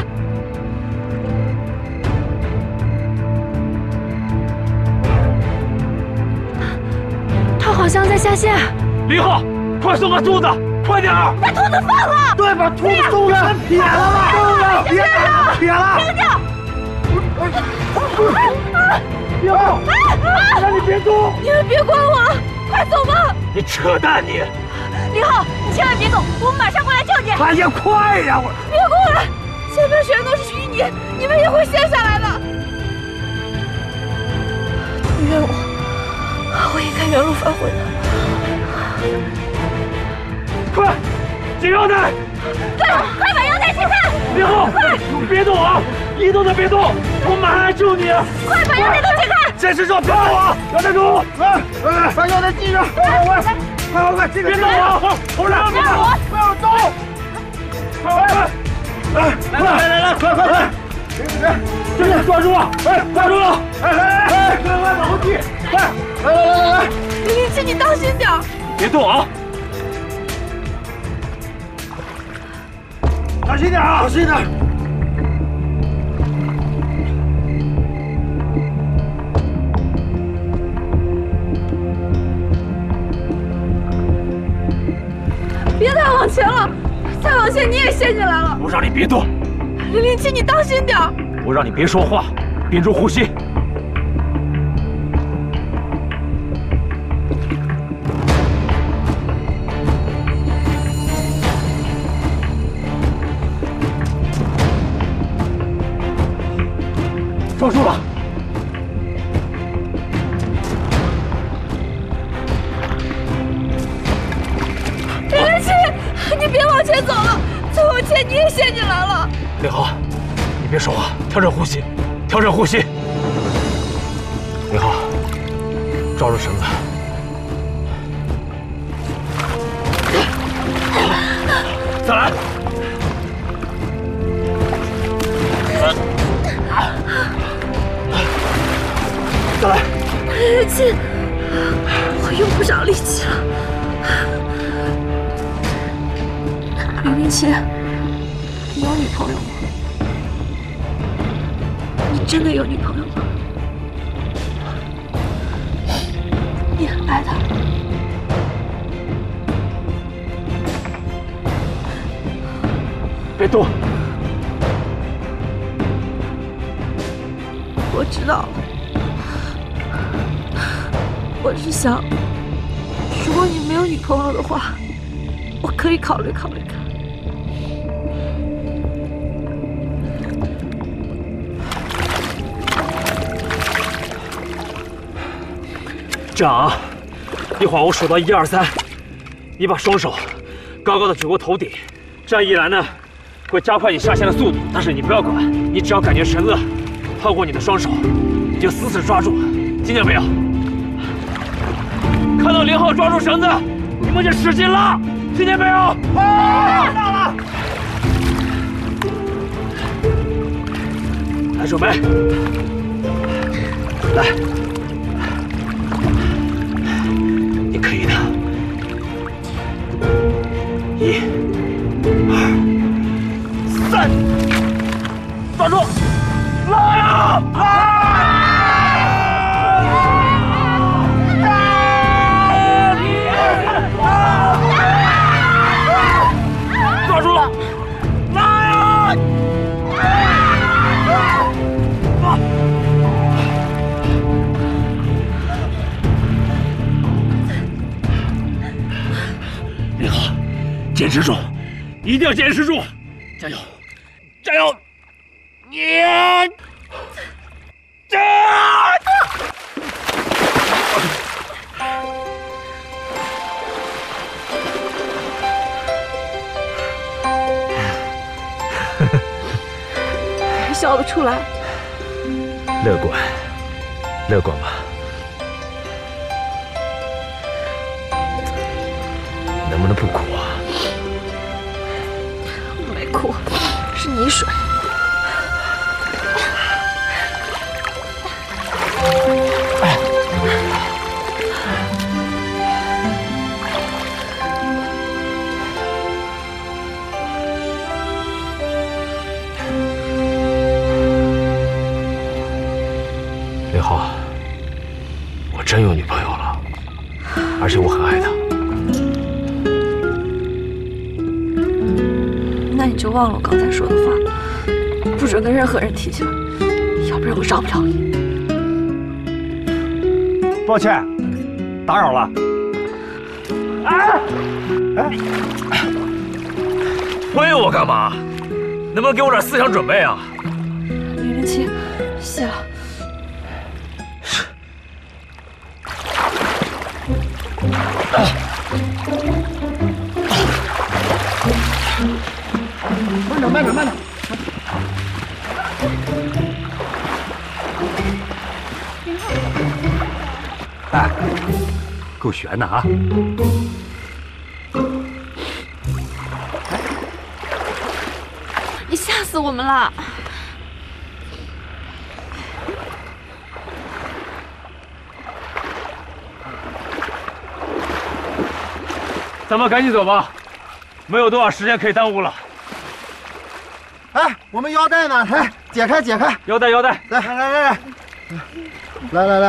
他好像在下线。 林浩，快送个兔子，快点儿！ 把兔子放了！ 对，把兔子送了，撇了吧！送了， 别了，撇了！ 停掉！ 别动！让你别动！ 你们别管我了，快走吧！ 你扯淡你！ 林浩，你千万别动，我们马上过来救你！ 哎呀，快呀！我别过来，前面全都是淤泥，你们也会陷下来的。你怨我，我应该原路返回的。 快，解腰带！ 对，快把腰带解开！ 林浩， 快， 别动啊，一动都别动，我马上来救你！ 快把腰带都解开！ 坚持住，别动啊！腰带住！ 来来，把腰带系上！快快快！快快快！这个别动啊！后面别动！不要动！快快快！来来来来，快快快！别别别！ 真的抓住了！哎，抓住了！ 哎来来来，快快往后退！快！来来来来来！ 林林七，你当心点！ 别动啊！ 小心点啊！小心点！ 别再往前了，再往前你也陷进来了。 我让你别动。 零零七，你当心点。 我让你别说话，屏住呼吸。抓住了！ 零零七，你别往前走了，再往前你也陷进来了。 林浩，你别说话，调整呼吸，调整呼吸。林浩，抓住绳子。再来。再来。 零零七，我用不上力气了。零零七，你有女朋友吗？你真的有女朋友吗？你很爱她？ 别动！ 我知道了。我是想，如果你没有女朋友的话，我可以考虑考虑看。 这样啊，一会儿我数到一二三，你把双手高高的举过头顶，这样一来呢，会加快你下线的速度。但是你不要管，你只要感觉绳子透过你的双手，你就死死抓住，听见没有？看到零号抓住绳子，你们就使劲拉，听见没有？啊！到了！来，准备，来。 你可以的，一、二、三，抓住，拉呀！抓住了，拉呀！林浩，坚持住，一定要坚持住，加油，加油！你，加油！ 还笑得出来？ 乐观，乐观吧。 能不能不哭啊？ 我没哭，是泥水。 林浩，我真有女朋友了，而且我很爱她。 那你就忘了我刚才说的话，不准跟任何人提起来，要不然我饶不了你。 抱歉，打扰了。哎，哎，推我干嘛？能不能给我点思想准备啊？ 零零七，谢了。 慢点，慢点，慢点。 哎，够悬的啊！ 你吓死我们了！ 咱们赶紧走吧，没有多少时间可以耽误了。 哎，我们腰带呢？来，解开，解开腰带，腰带， 来，来，来，来，来，来，来。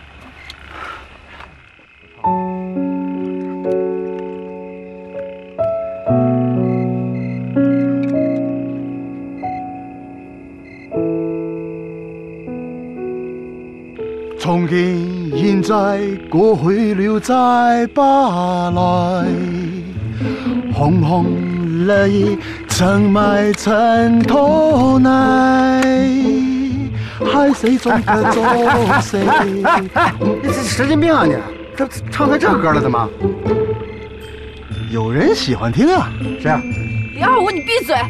從前、現在、過去了再不來，紅紅淚。 沉埋塵土內，害死中的終死。 你这神經病啊你！这唱成这歌了怎麼？ 有人喜歡聽啊？ 谁啊？ 李二五，你閉嘴！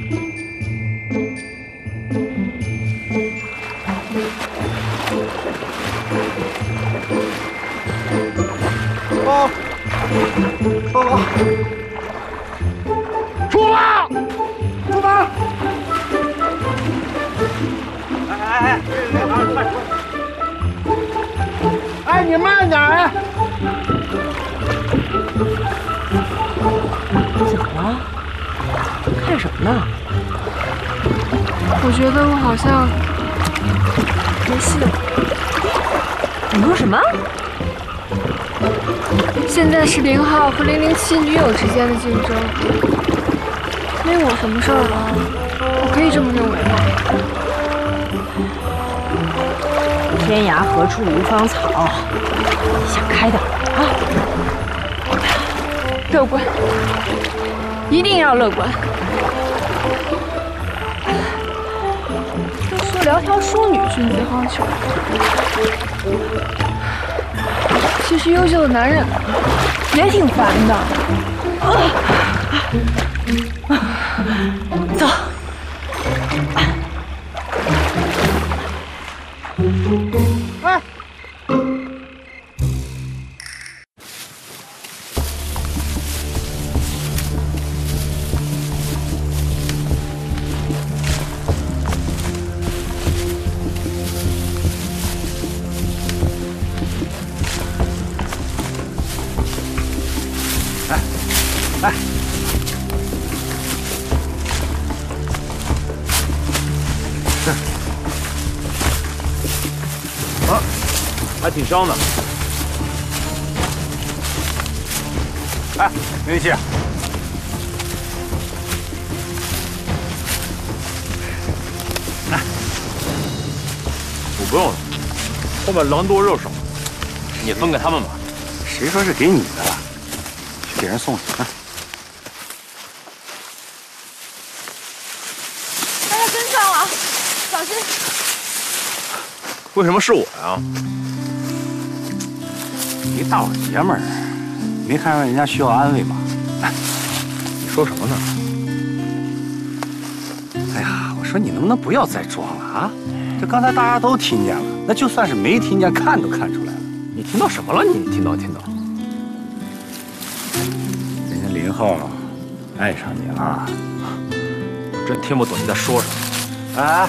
报，报告！出发！ 出发！哎哎哎！哎，你慢点哎！ 我觉得我好像没戏了。 你说什么？ 现在是零号和零零七女友之间的竞争，没我什么事儿了，我可以这么认为吗？ 天涯何处无芳草，你想开点啊！ 乐观，一定要乐观。都说窈窕淑女，君子好逑。其实优秀的男人也挺烦的。 走。 哎。 来，这，啊，还挺伤的。哎，没力气。来， 我不用了，后面狼多肉少，你分给他们吧。 谁说是给你的？去给人送去啊！ 大家跟上了，小心！ 为什么是我呀？ 一大老爷们儿，没看出人家需要安慰吗？ 你说什么呢？ 哎呀，我说你能不能不要再装了啊？这刚才大家都听见了，那就算是没听见，看都看出来了。 你听到什么了？你听到听到？ 人家林浩爱上你了， 我真听不懂你在说什么。 哎，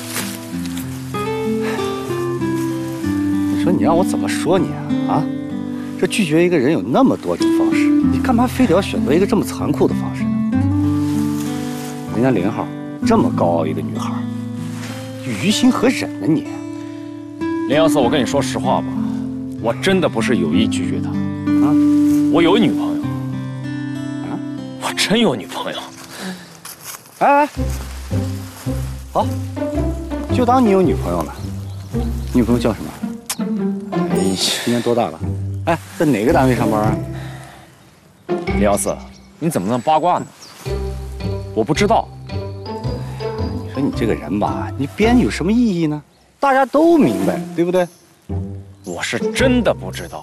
你说你让我怎么说你啊？啊，这拒绝一个人有那么多种方式，你干嘛非得要选择一个这么残酷的方式呢？人家林浩这么高傲一个女孩，于心何忍呢你？ 林幺四，我跟你说实话吧，我真的不是有意拒绝他啊，我有女朋友。我真有女朋友。 哎哎，好，就当你有女朋友了。女朋友叫什么？哎，今年多大了？哎，在哪个单位上班啊？ 林幺四，你怎么能八卦呢？我不知道。 你说你这个人吧，你编有什么意义呢？大家都明白，对不对？ 我是真的不知道。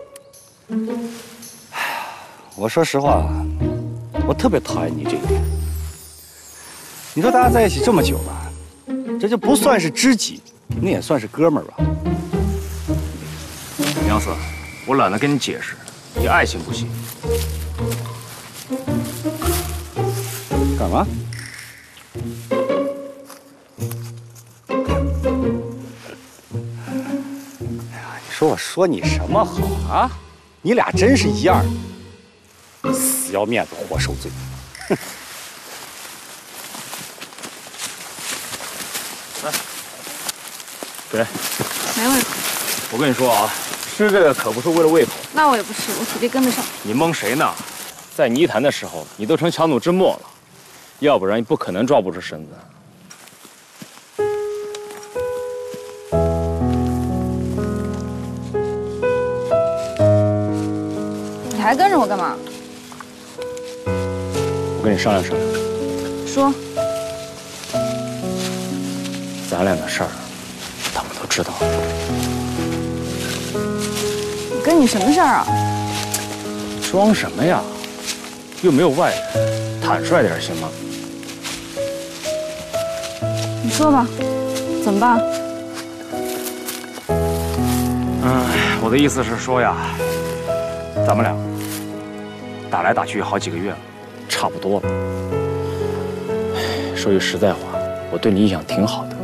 哎呀，我说实话，我特别讨厌你这一点。你说大家在一起这么久了，这就不算是知己，那也算是哥们儿吧？ 林幺四，我懒得跟你解释，你爱信不信。 干嘛？说我说你什么好啊？你俩真是一样的，死要面子活受罪。哼！ 来，给。 没胃口。 我跟你说啊，吃这个可不是为了胃口。 那我也不吃，我体力跟得上。 你蒙谁呢？在泥潭的时候，你都成强弩之末了，要不然你不可能抓不住身子。 你还跟着我干嘛？ 我跟你商量商量。 说。 咱俩的事儿，他们都知道了。 我跟你什么事儿啊？ 装什么呀？又没有外人，坦率点行吗？ 你说吧，怎么办？ 嗯，我的意思是说呀，咱们俩打来打去好几个月了，差不多了。说句实在话，我对你印象挺好的。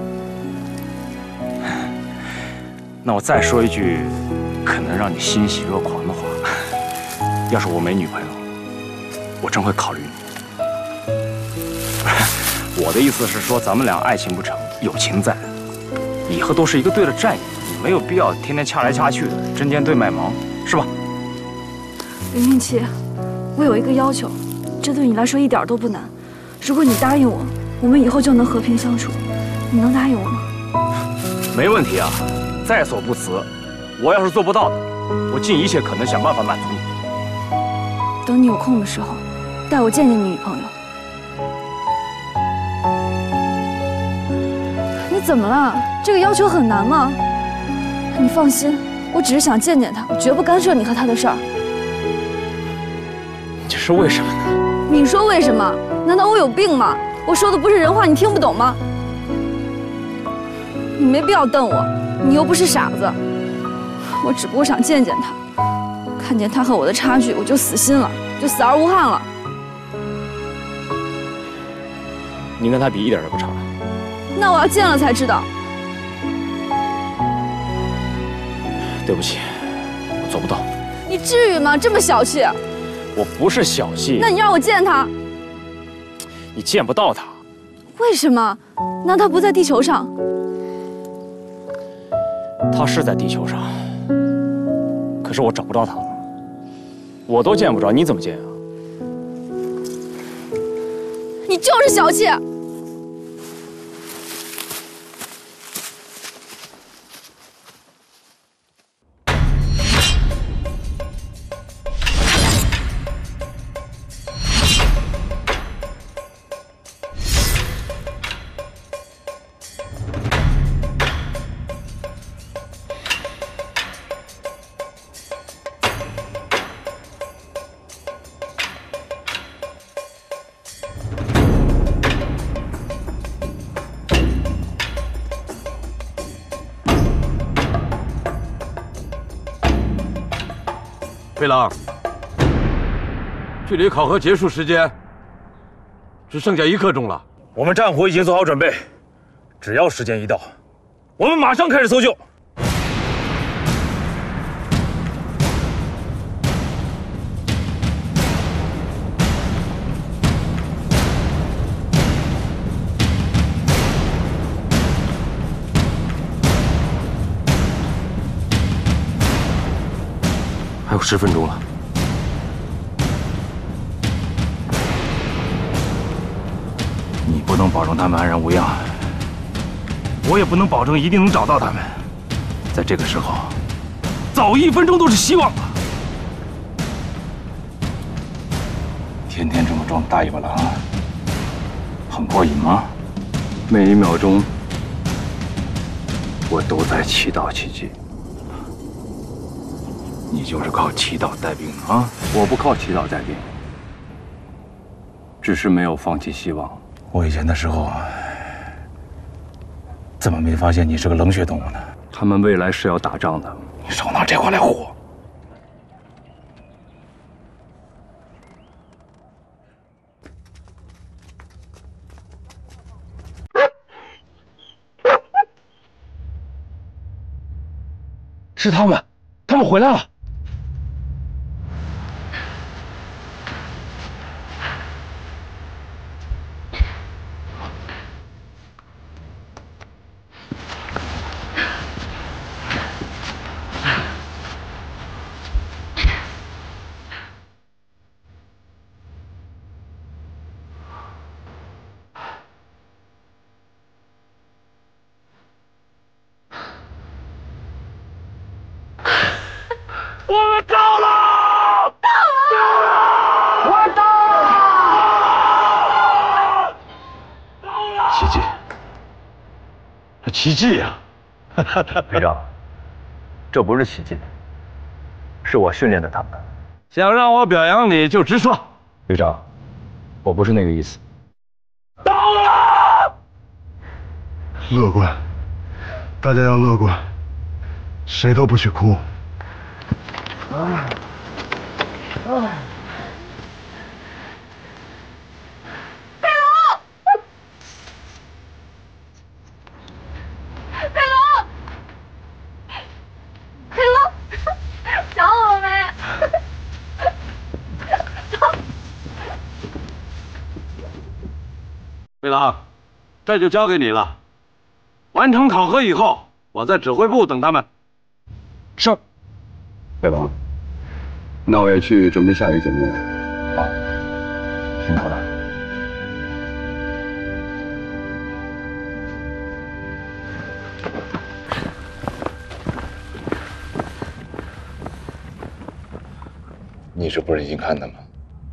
那我再说一句，可能让你欣喜若狂的话，要是我没女朋友，我真会考虑你。 我的意思是说，咱们俩爱情不成，友情在，以后都是一个队的战友，你没有必要天天掐来掐去的，针尖对麦芒，是吧？ 零零七，我有一个要求，这对你来说一点都不难。如果你答应我，我们以后就能和平相处，你能答应我吗？ 没问题啊，在所不辞。我要是做不到的，我尽一切可能想办法满足你。 等你有空的时候，带我见见你女朋友。你怎么了？这个要求很难吗？你放心，我只是想见见她，我绝不干涉你和她的事儿。 这是为什么呢？ 你说为什么？难道我有病吗？我说的不是人话，你听不懂吗？你没必要瞪我，你又不是傻子。我只不过想见见他，看见他和我的差距，我就死心了，就死而无憾了。 你跟他比一点都不差。 那我要见了才知道。 对不起，我做不到。 你至于吗？这么小气？ 我不是小气。 那你让我见他？ 你见不到他。 为什么？难道不在地球上？ 他是在地球上，可是我找不着他，我都见不着，你怎么见啊？ 你就是小气！ 飞狼，距离考核结束时间只剩下一刻钟了。 我们战虎已经做好准备，只要时间一到，我们马上开始搜救。 还有十分钟了， 你不能保证他们安然无恙，我也不能保证一定能找到他们。在这个时候，早一分钟都是希望啊！天天这么装大尾巴狼，很过瘾吗？每一秒钟，我都在祈祷奇迹。你就是靠祈祷带兵啊！我不靠祈祷带兵，只是没有放弃希望。我以前的时候，怎么没发现你是个冷血动物呢？他们未来是要打仗的，你少拿这话来唬我。是他们，他们回来了。 我们到了！到了！我到了！到了！ 奇迹，奇迹呀！ 队长，这不是奇迹，是我训练的他们。 想让我表扬你就直说。 队长，我不是那个意思。 到了！ 乐观，大家要乐观，谁都不许哭。啊！啊！ 佩龙，佩龙，佩龙，想我没？ 飞狼， 这就交给你了。完成考核以后，我在指挥部等他们。 是。 北王，那我也去准备下一个节目了。 好，辛苦了。你是不忍心看他吗？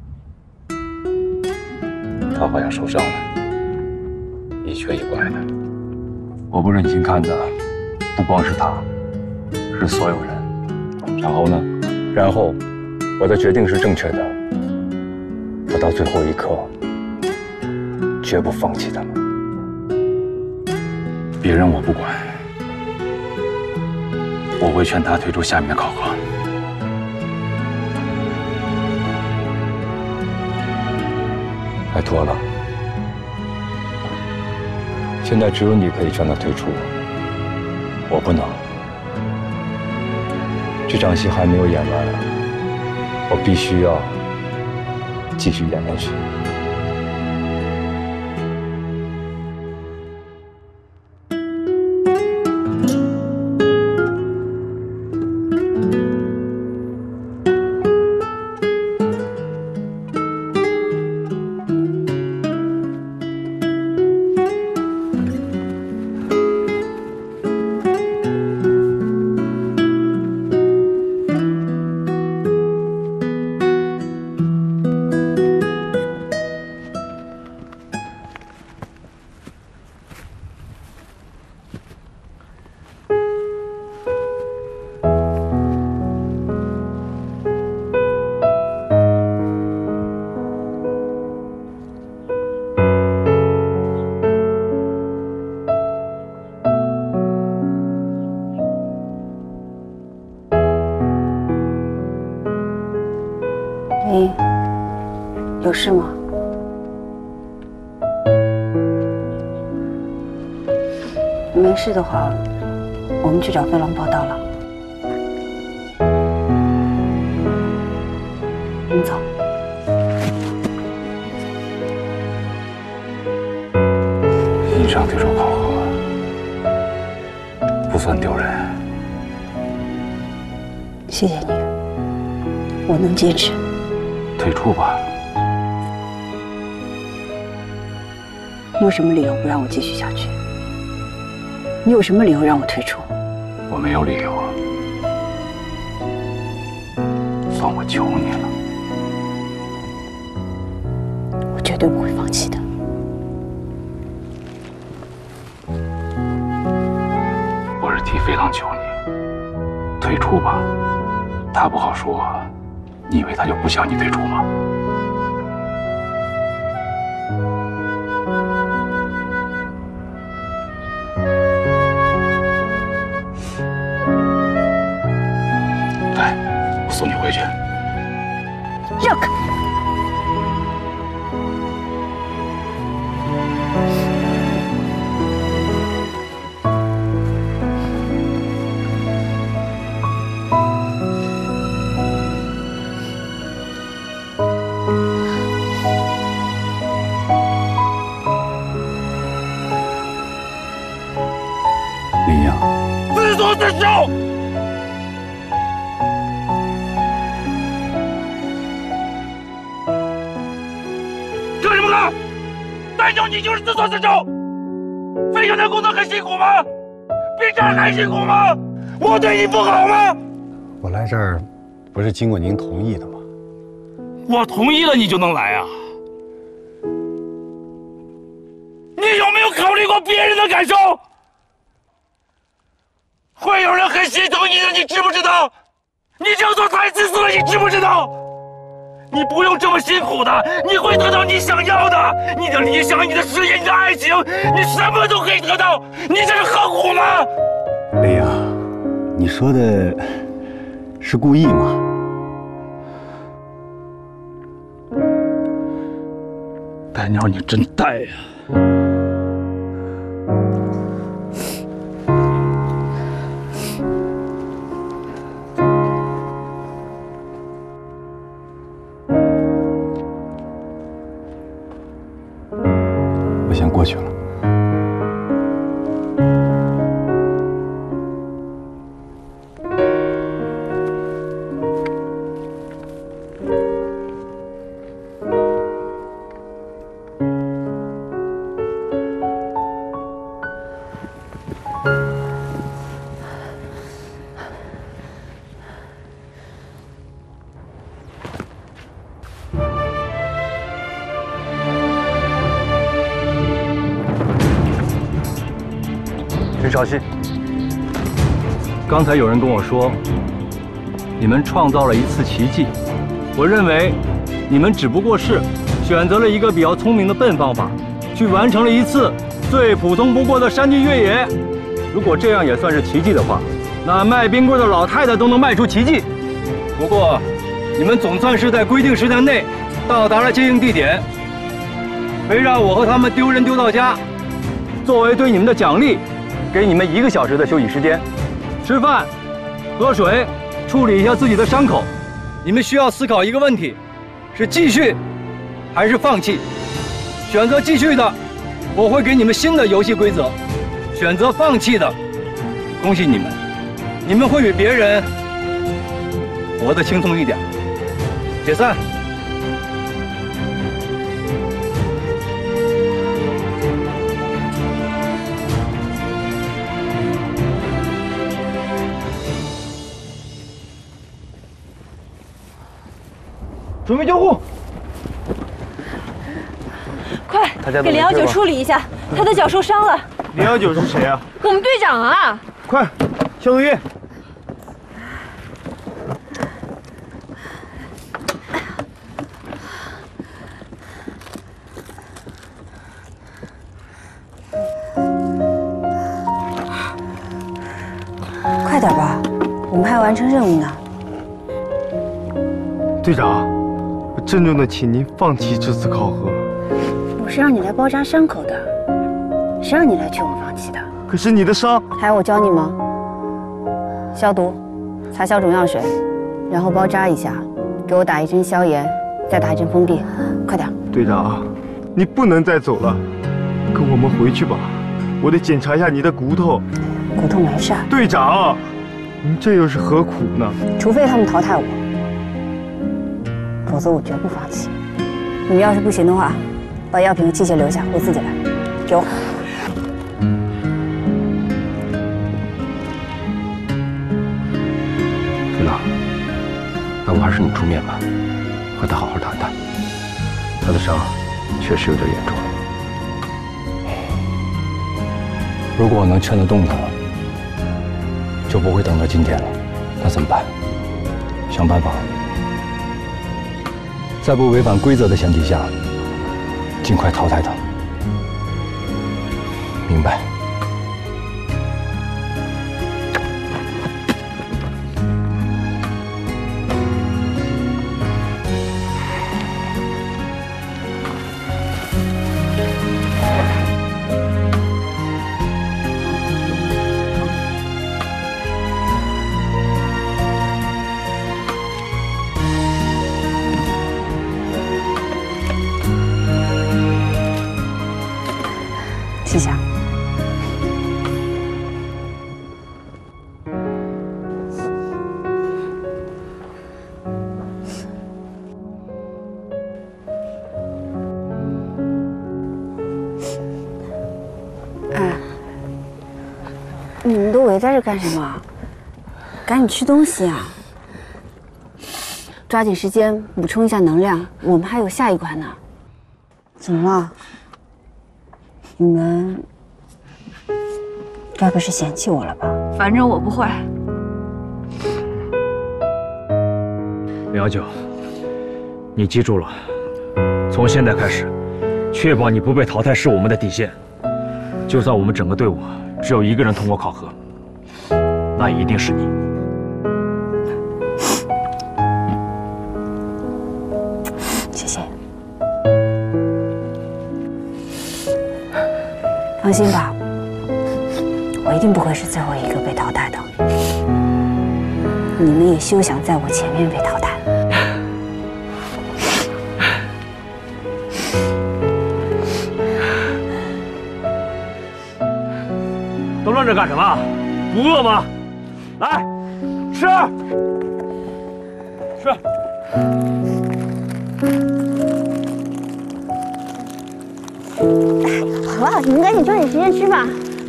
他好像受伤了，一瘸一拐的。我不忍心看的，不光是他，是所有人。然后呢？然后，我的决定是正确的。我到最后一刻，绝不放弃他们。别人我不管，我会劝他退出下面的考核。拜托了，现在只有你可以劝他退出，我不能。这场戏还没有演完，我必须要继续演下去。 你有事吗？没事的话，我们去找飞龙报道了。我们走。 以上退出考核，不算丢人。 谢谢你，我能坚持。 退出吧。 你有什么理由不让我继续下去？你有什么理由让我退出？ 我没有理由，算我求你了。 我绝对不会放弃的。 我是替飞狼求你，退出吧。他不好说，你以为他就不想你退出吗？来，我送你回去。 让开！ 林阳， 自作自受。干什么干？单挑你就是自作自受。飞行的工作很辛苦吗？比这儿还辛苦吗？我对你不好吗？ 我来这儿不是经过您同意的吗？ 我同意了，你就能来啊？你有没有考虑过别人的感受？会有人很心疼你的，你知不知道？你这样做太自私了，你知不知道？你不用这么辛苦的，你会得到你想要的，你的理想、你的事业、你的爱情，你什么都可以得到。你这是何苦吗？ 雷阳，你说的是故意吗？ 大鸟，你真呆呀！ 我先过去了。 稍息。刚才有人跟我说，你们创造了一次奇迹。我认为，你们只不过是选择了一个比较聪明的笨方法，去完成了一次最普通不过的山地越野。如果这样也算是奇迹的话，那卖冰棍的老太太都能卖出奇迹。不过，你们总算是在规定时间内到达了接应地点，没让我和他们丢人丢到家。作为对你们的奖励，给你们一个小时的休息时间，吃饭、喝水，处理一下自己的伤口。你们需要思考一个问题：是继续还是放弃？选择继续的，我会给你们新的游戏规则；选择放弃的，恭喜你们，你们会比别人活得轻松一点。解散。准备救护！ 快，给零幺九处理一下，他的脚受伤了。 零幺九是谁啊？ 我们队长啊！ 快，消毒液！ 快点吧，我们还要完成任务呢。 队长，我郑重的请您放弃这次考核。 我是让你来包扎伤口的，谁让你来劝我放弃的？ 可是你的伤…… 还要我教你吗？消毒，擦消肿药水，然后包扎一下，给我打一针消炎，再打一针封闭，快点。 队长，你不能再走了，跟我们回去吧，我得检查一下你的骨头。 骨头没事。 队长，您这又是何苦呢？ 除非他们淘汰我。否则我绝不放弃。你们要是不行的话，把药品和器械留下，我自己来。给我。 队长，要不还是你出面吧，和他好好谈谈。他的伤确实有点严重。 如果我能劝得动他，就不会等到今天了。那怎么办？想办法。在不违反规则的前提下，尽快淘汰他。明白。 谢谢啊。哎，你们都围在这干什么？赶紧吃东西啊！抓紧时间补充一下能量，我们还有下一关呢。怎么了？你们该不是嫌弃我了吧？ 反正我不会。 零幺九，你记住了，从现在开始，确保你不被淘汰是我们的底线。就算我们整个队伍只有一个人通过考核，那一定是你。 谢谢。放心吧，我一定不会是最后一个被淘汰的。你们也休想在我前面被淘汰。 都愣着干什么？不饿吗？来，吃，吃。 好了，你们赶紧抓紧时间吃吧。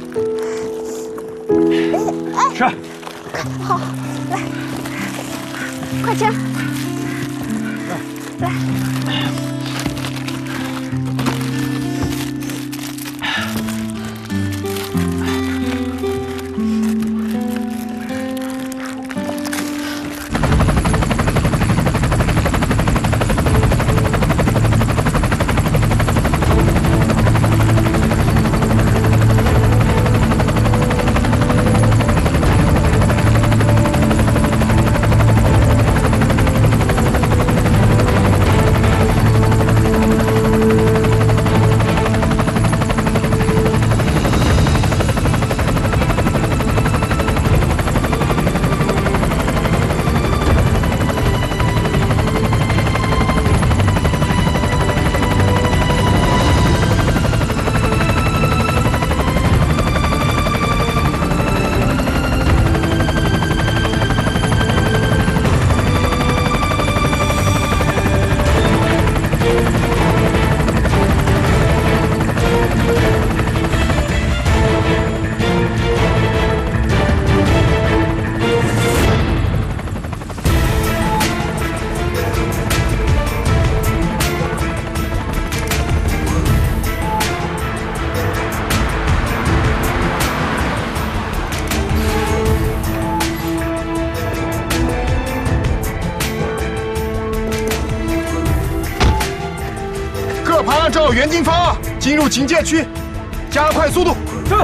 吃。 好，来，快吃。来。 的盘按照原定方案进入警戒区，加快速度。是。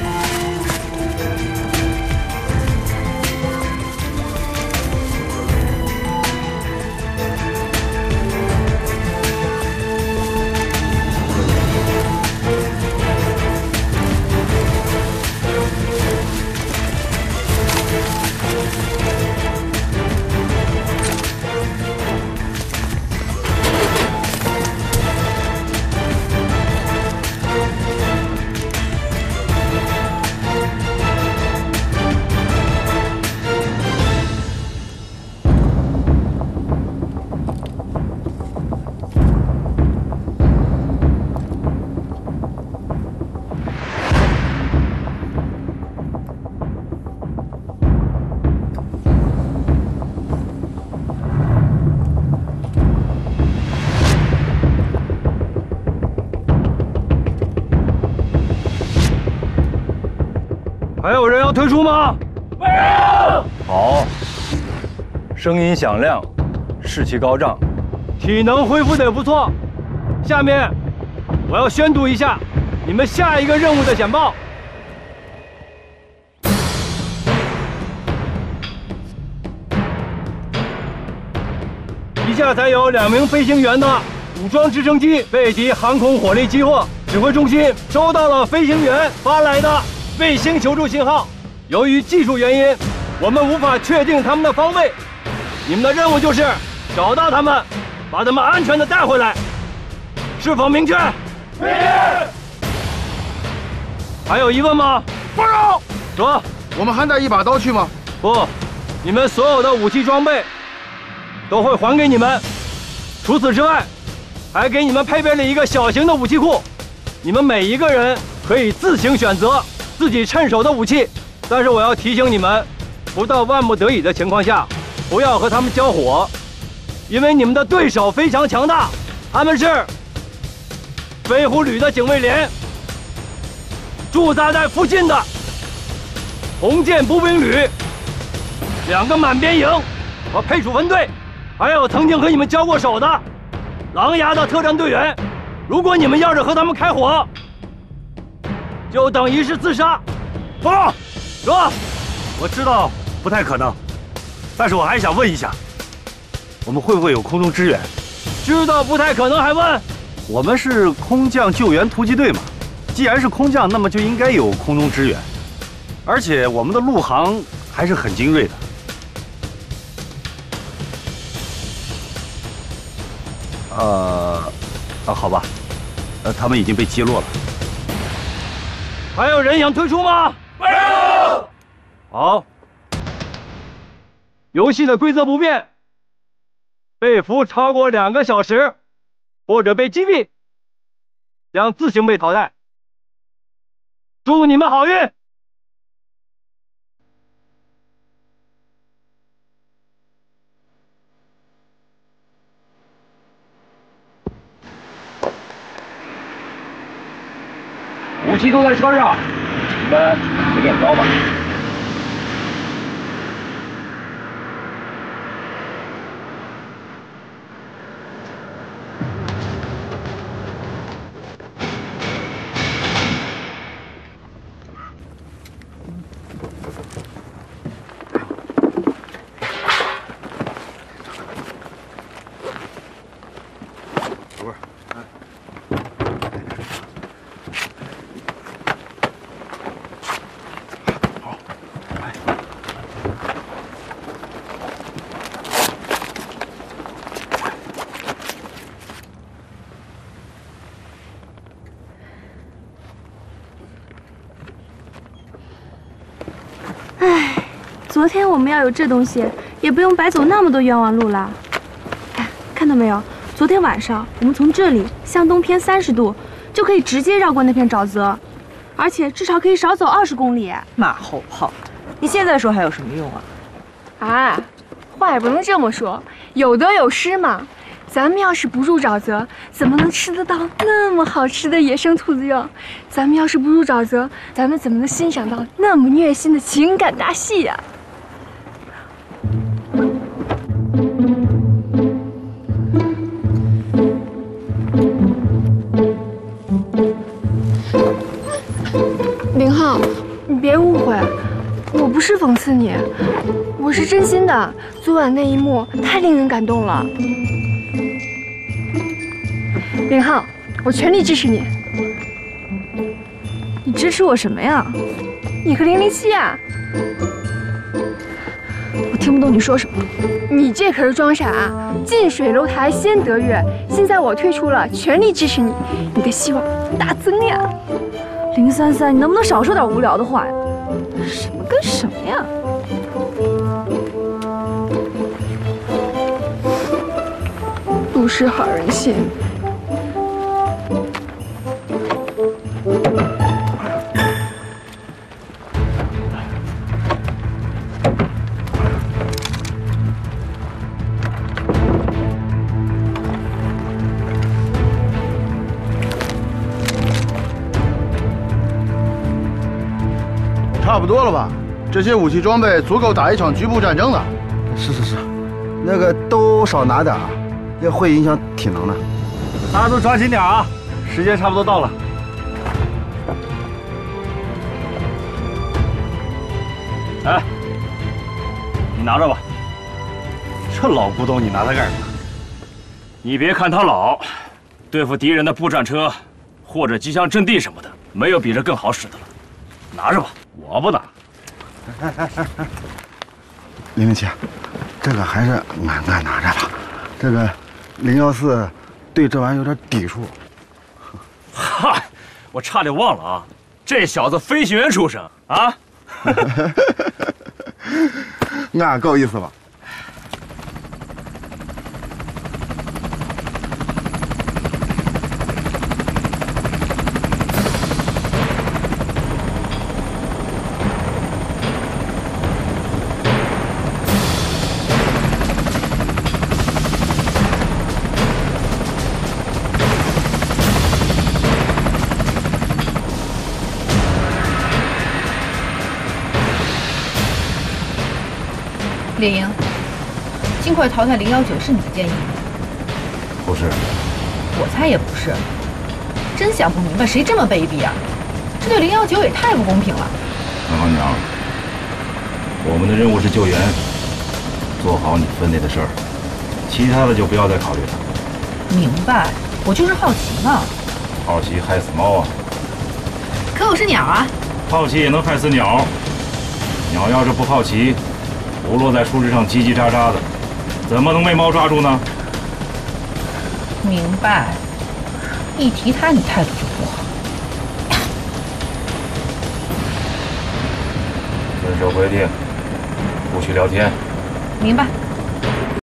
还有人要退出吗？没有。好，声音响亮，士气高涨，体能恢复的也不错。下面我要宣读一下你们下一个任务的简报。一下才有两名飞行员的武装直升机被敌航空火力击获，指挥中心收到了飞行员发来的卫星求助信号，由于技术原因，我们无法确定他们的方位。你们的任务就是找到他们，把他们安全的带回来，是否明确？明确。还有疑问吗？不有。说， 我们还带一把刀去吗？ 不，你们所有的武器装备都会还给你们。除此之外，还给你们配备了一个小型的武器库，你们每一个人可以自行选择自己趁手的武器，但是我要提醒你们，不到万不得已的情况下，不要和他们交火，因为你们的对手非常强大，他们是飞虎旅的警卫连，驻扎在附近的红箭步兵旅，两个满编营和配属分队，还有曾经和你们交过手的狼牙的特战队员。如果你们要是和他们开火，就等于是自杀。报告，说， 我知道不太可能，但是我还想问一下，我们会不会有空中支援？ 知道不太可能还问？ 我们是空降救援突击队嘛，既然是空降，那么就应该有空中支援，而且我们的陆航还是很精锐的。呃，啊，好吧，呃，他们已经被击落了。 还有人想退出吗？没有。好，游戏的规则不变，被俘超过两个小时或者被击毙，将自行被淘汰。祝你们好运！武器都在车上，你们随便挑吧。 昨天我们要有这东西，也不用白走那么多冤枉路了。哎，看到没有？昨天晚上我们从这里向东偏三十度，就可以直接绕过那片沼泽，而且至少可以少走二十公里。 马后炮，你现在说还有什么用啊？ 啊，话也不能这么说，有得有失嘛。咱们要是不入沼泽，怎么能吃得到那么好吃的野生兔子肉？咱们要是不入沼泽，咱们怎么能欣赏到那么虐心的情感大戏呀？ 是真心的，昨晚那一幕太令人感动了。林浩，我全力支持你。 你支持我什么呀？ 你和零零七呀？ 我听不懂你说什么。 你这可是装傻啊！近水楼台先得月，现在我退出了，全力支持你，你的希望大增呀！ 林三三，你能不能少说点无聊的话呀？什么跟什么呀？ 不识好人心。 差不多了吧？这些武器装备足够打一场局部战争的。是是是，那个都少拿点啊，也会影响体能的。 大家都抓紧点啊，时间差不多到了。哎，你拿着吧。这老古董你拿它干什么？ 你别看它老，对付敌人的步战车或者机枪阵地什么的，没有比这更好使的了。拿着吧。 我不拿。 哎哎哎哎，零零七，这个还是俺俺拿着吧。这个零幺四对这玩意有点抵触。 嗨，我差点忘了啊，这小子飞行员出身啊。 俺够意思吧？ 猎鹰，尽快淘汰零幺九是你的建议吗？ 不是， 我猜也不是。真想不明白，谁这么卑鄙啊？这对零幺九也太不公平了。 南方娘，我们的任务是救援，做好你分内的事儿，其他的就不要再考虑了。 明白，我就是好奇嘛。 好奇害死猫啊！ 可我是鸟啊！ 好奇也能害死鸟。鸟要是不好奇，不落在树枝上叽叽喳喳的，怎么能被猫抓住呢？ 明白。一提他，你态度就不好。 遵守规定，不许聊天。 明白。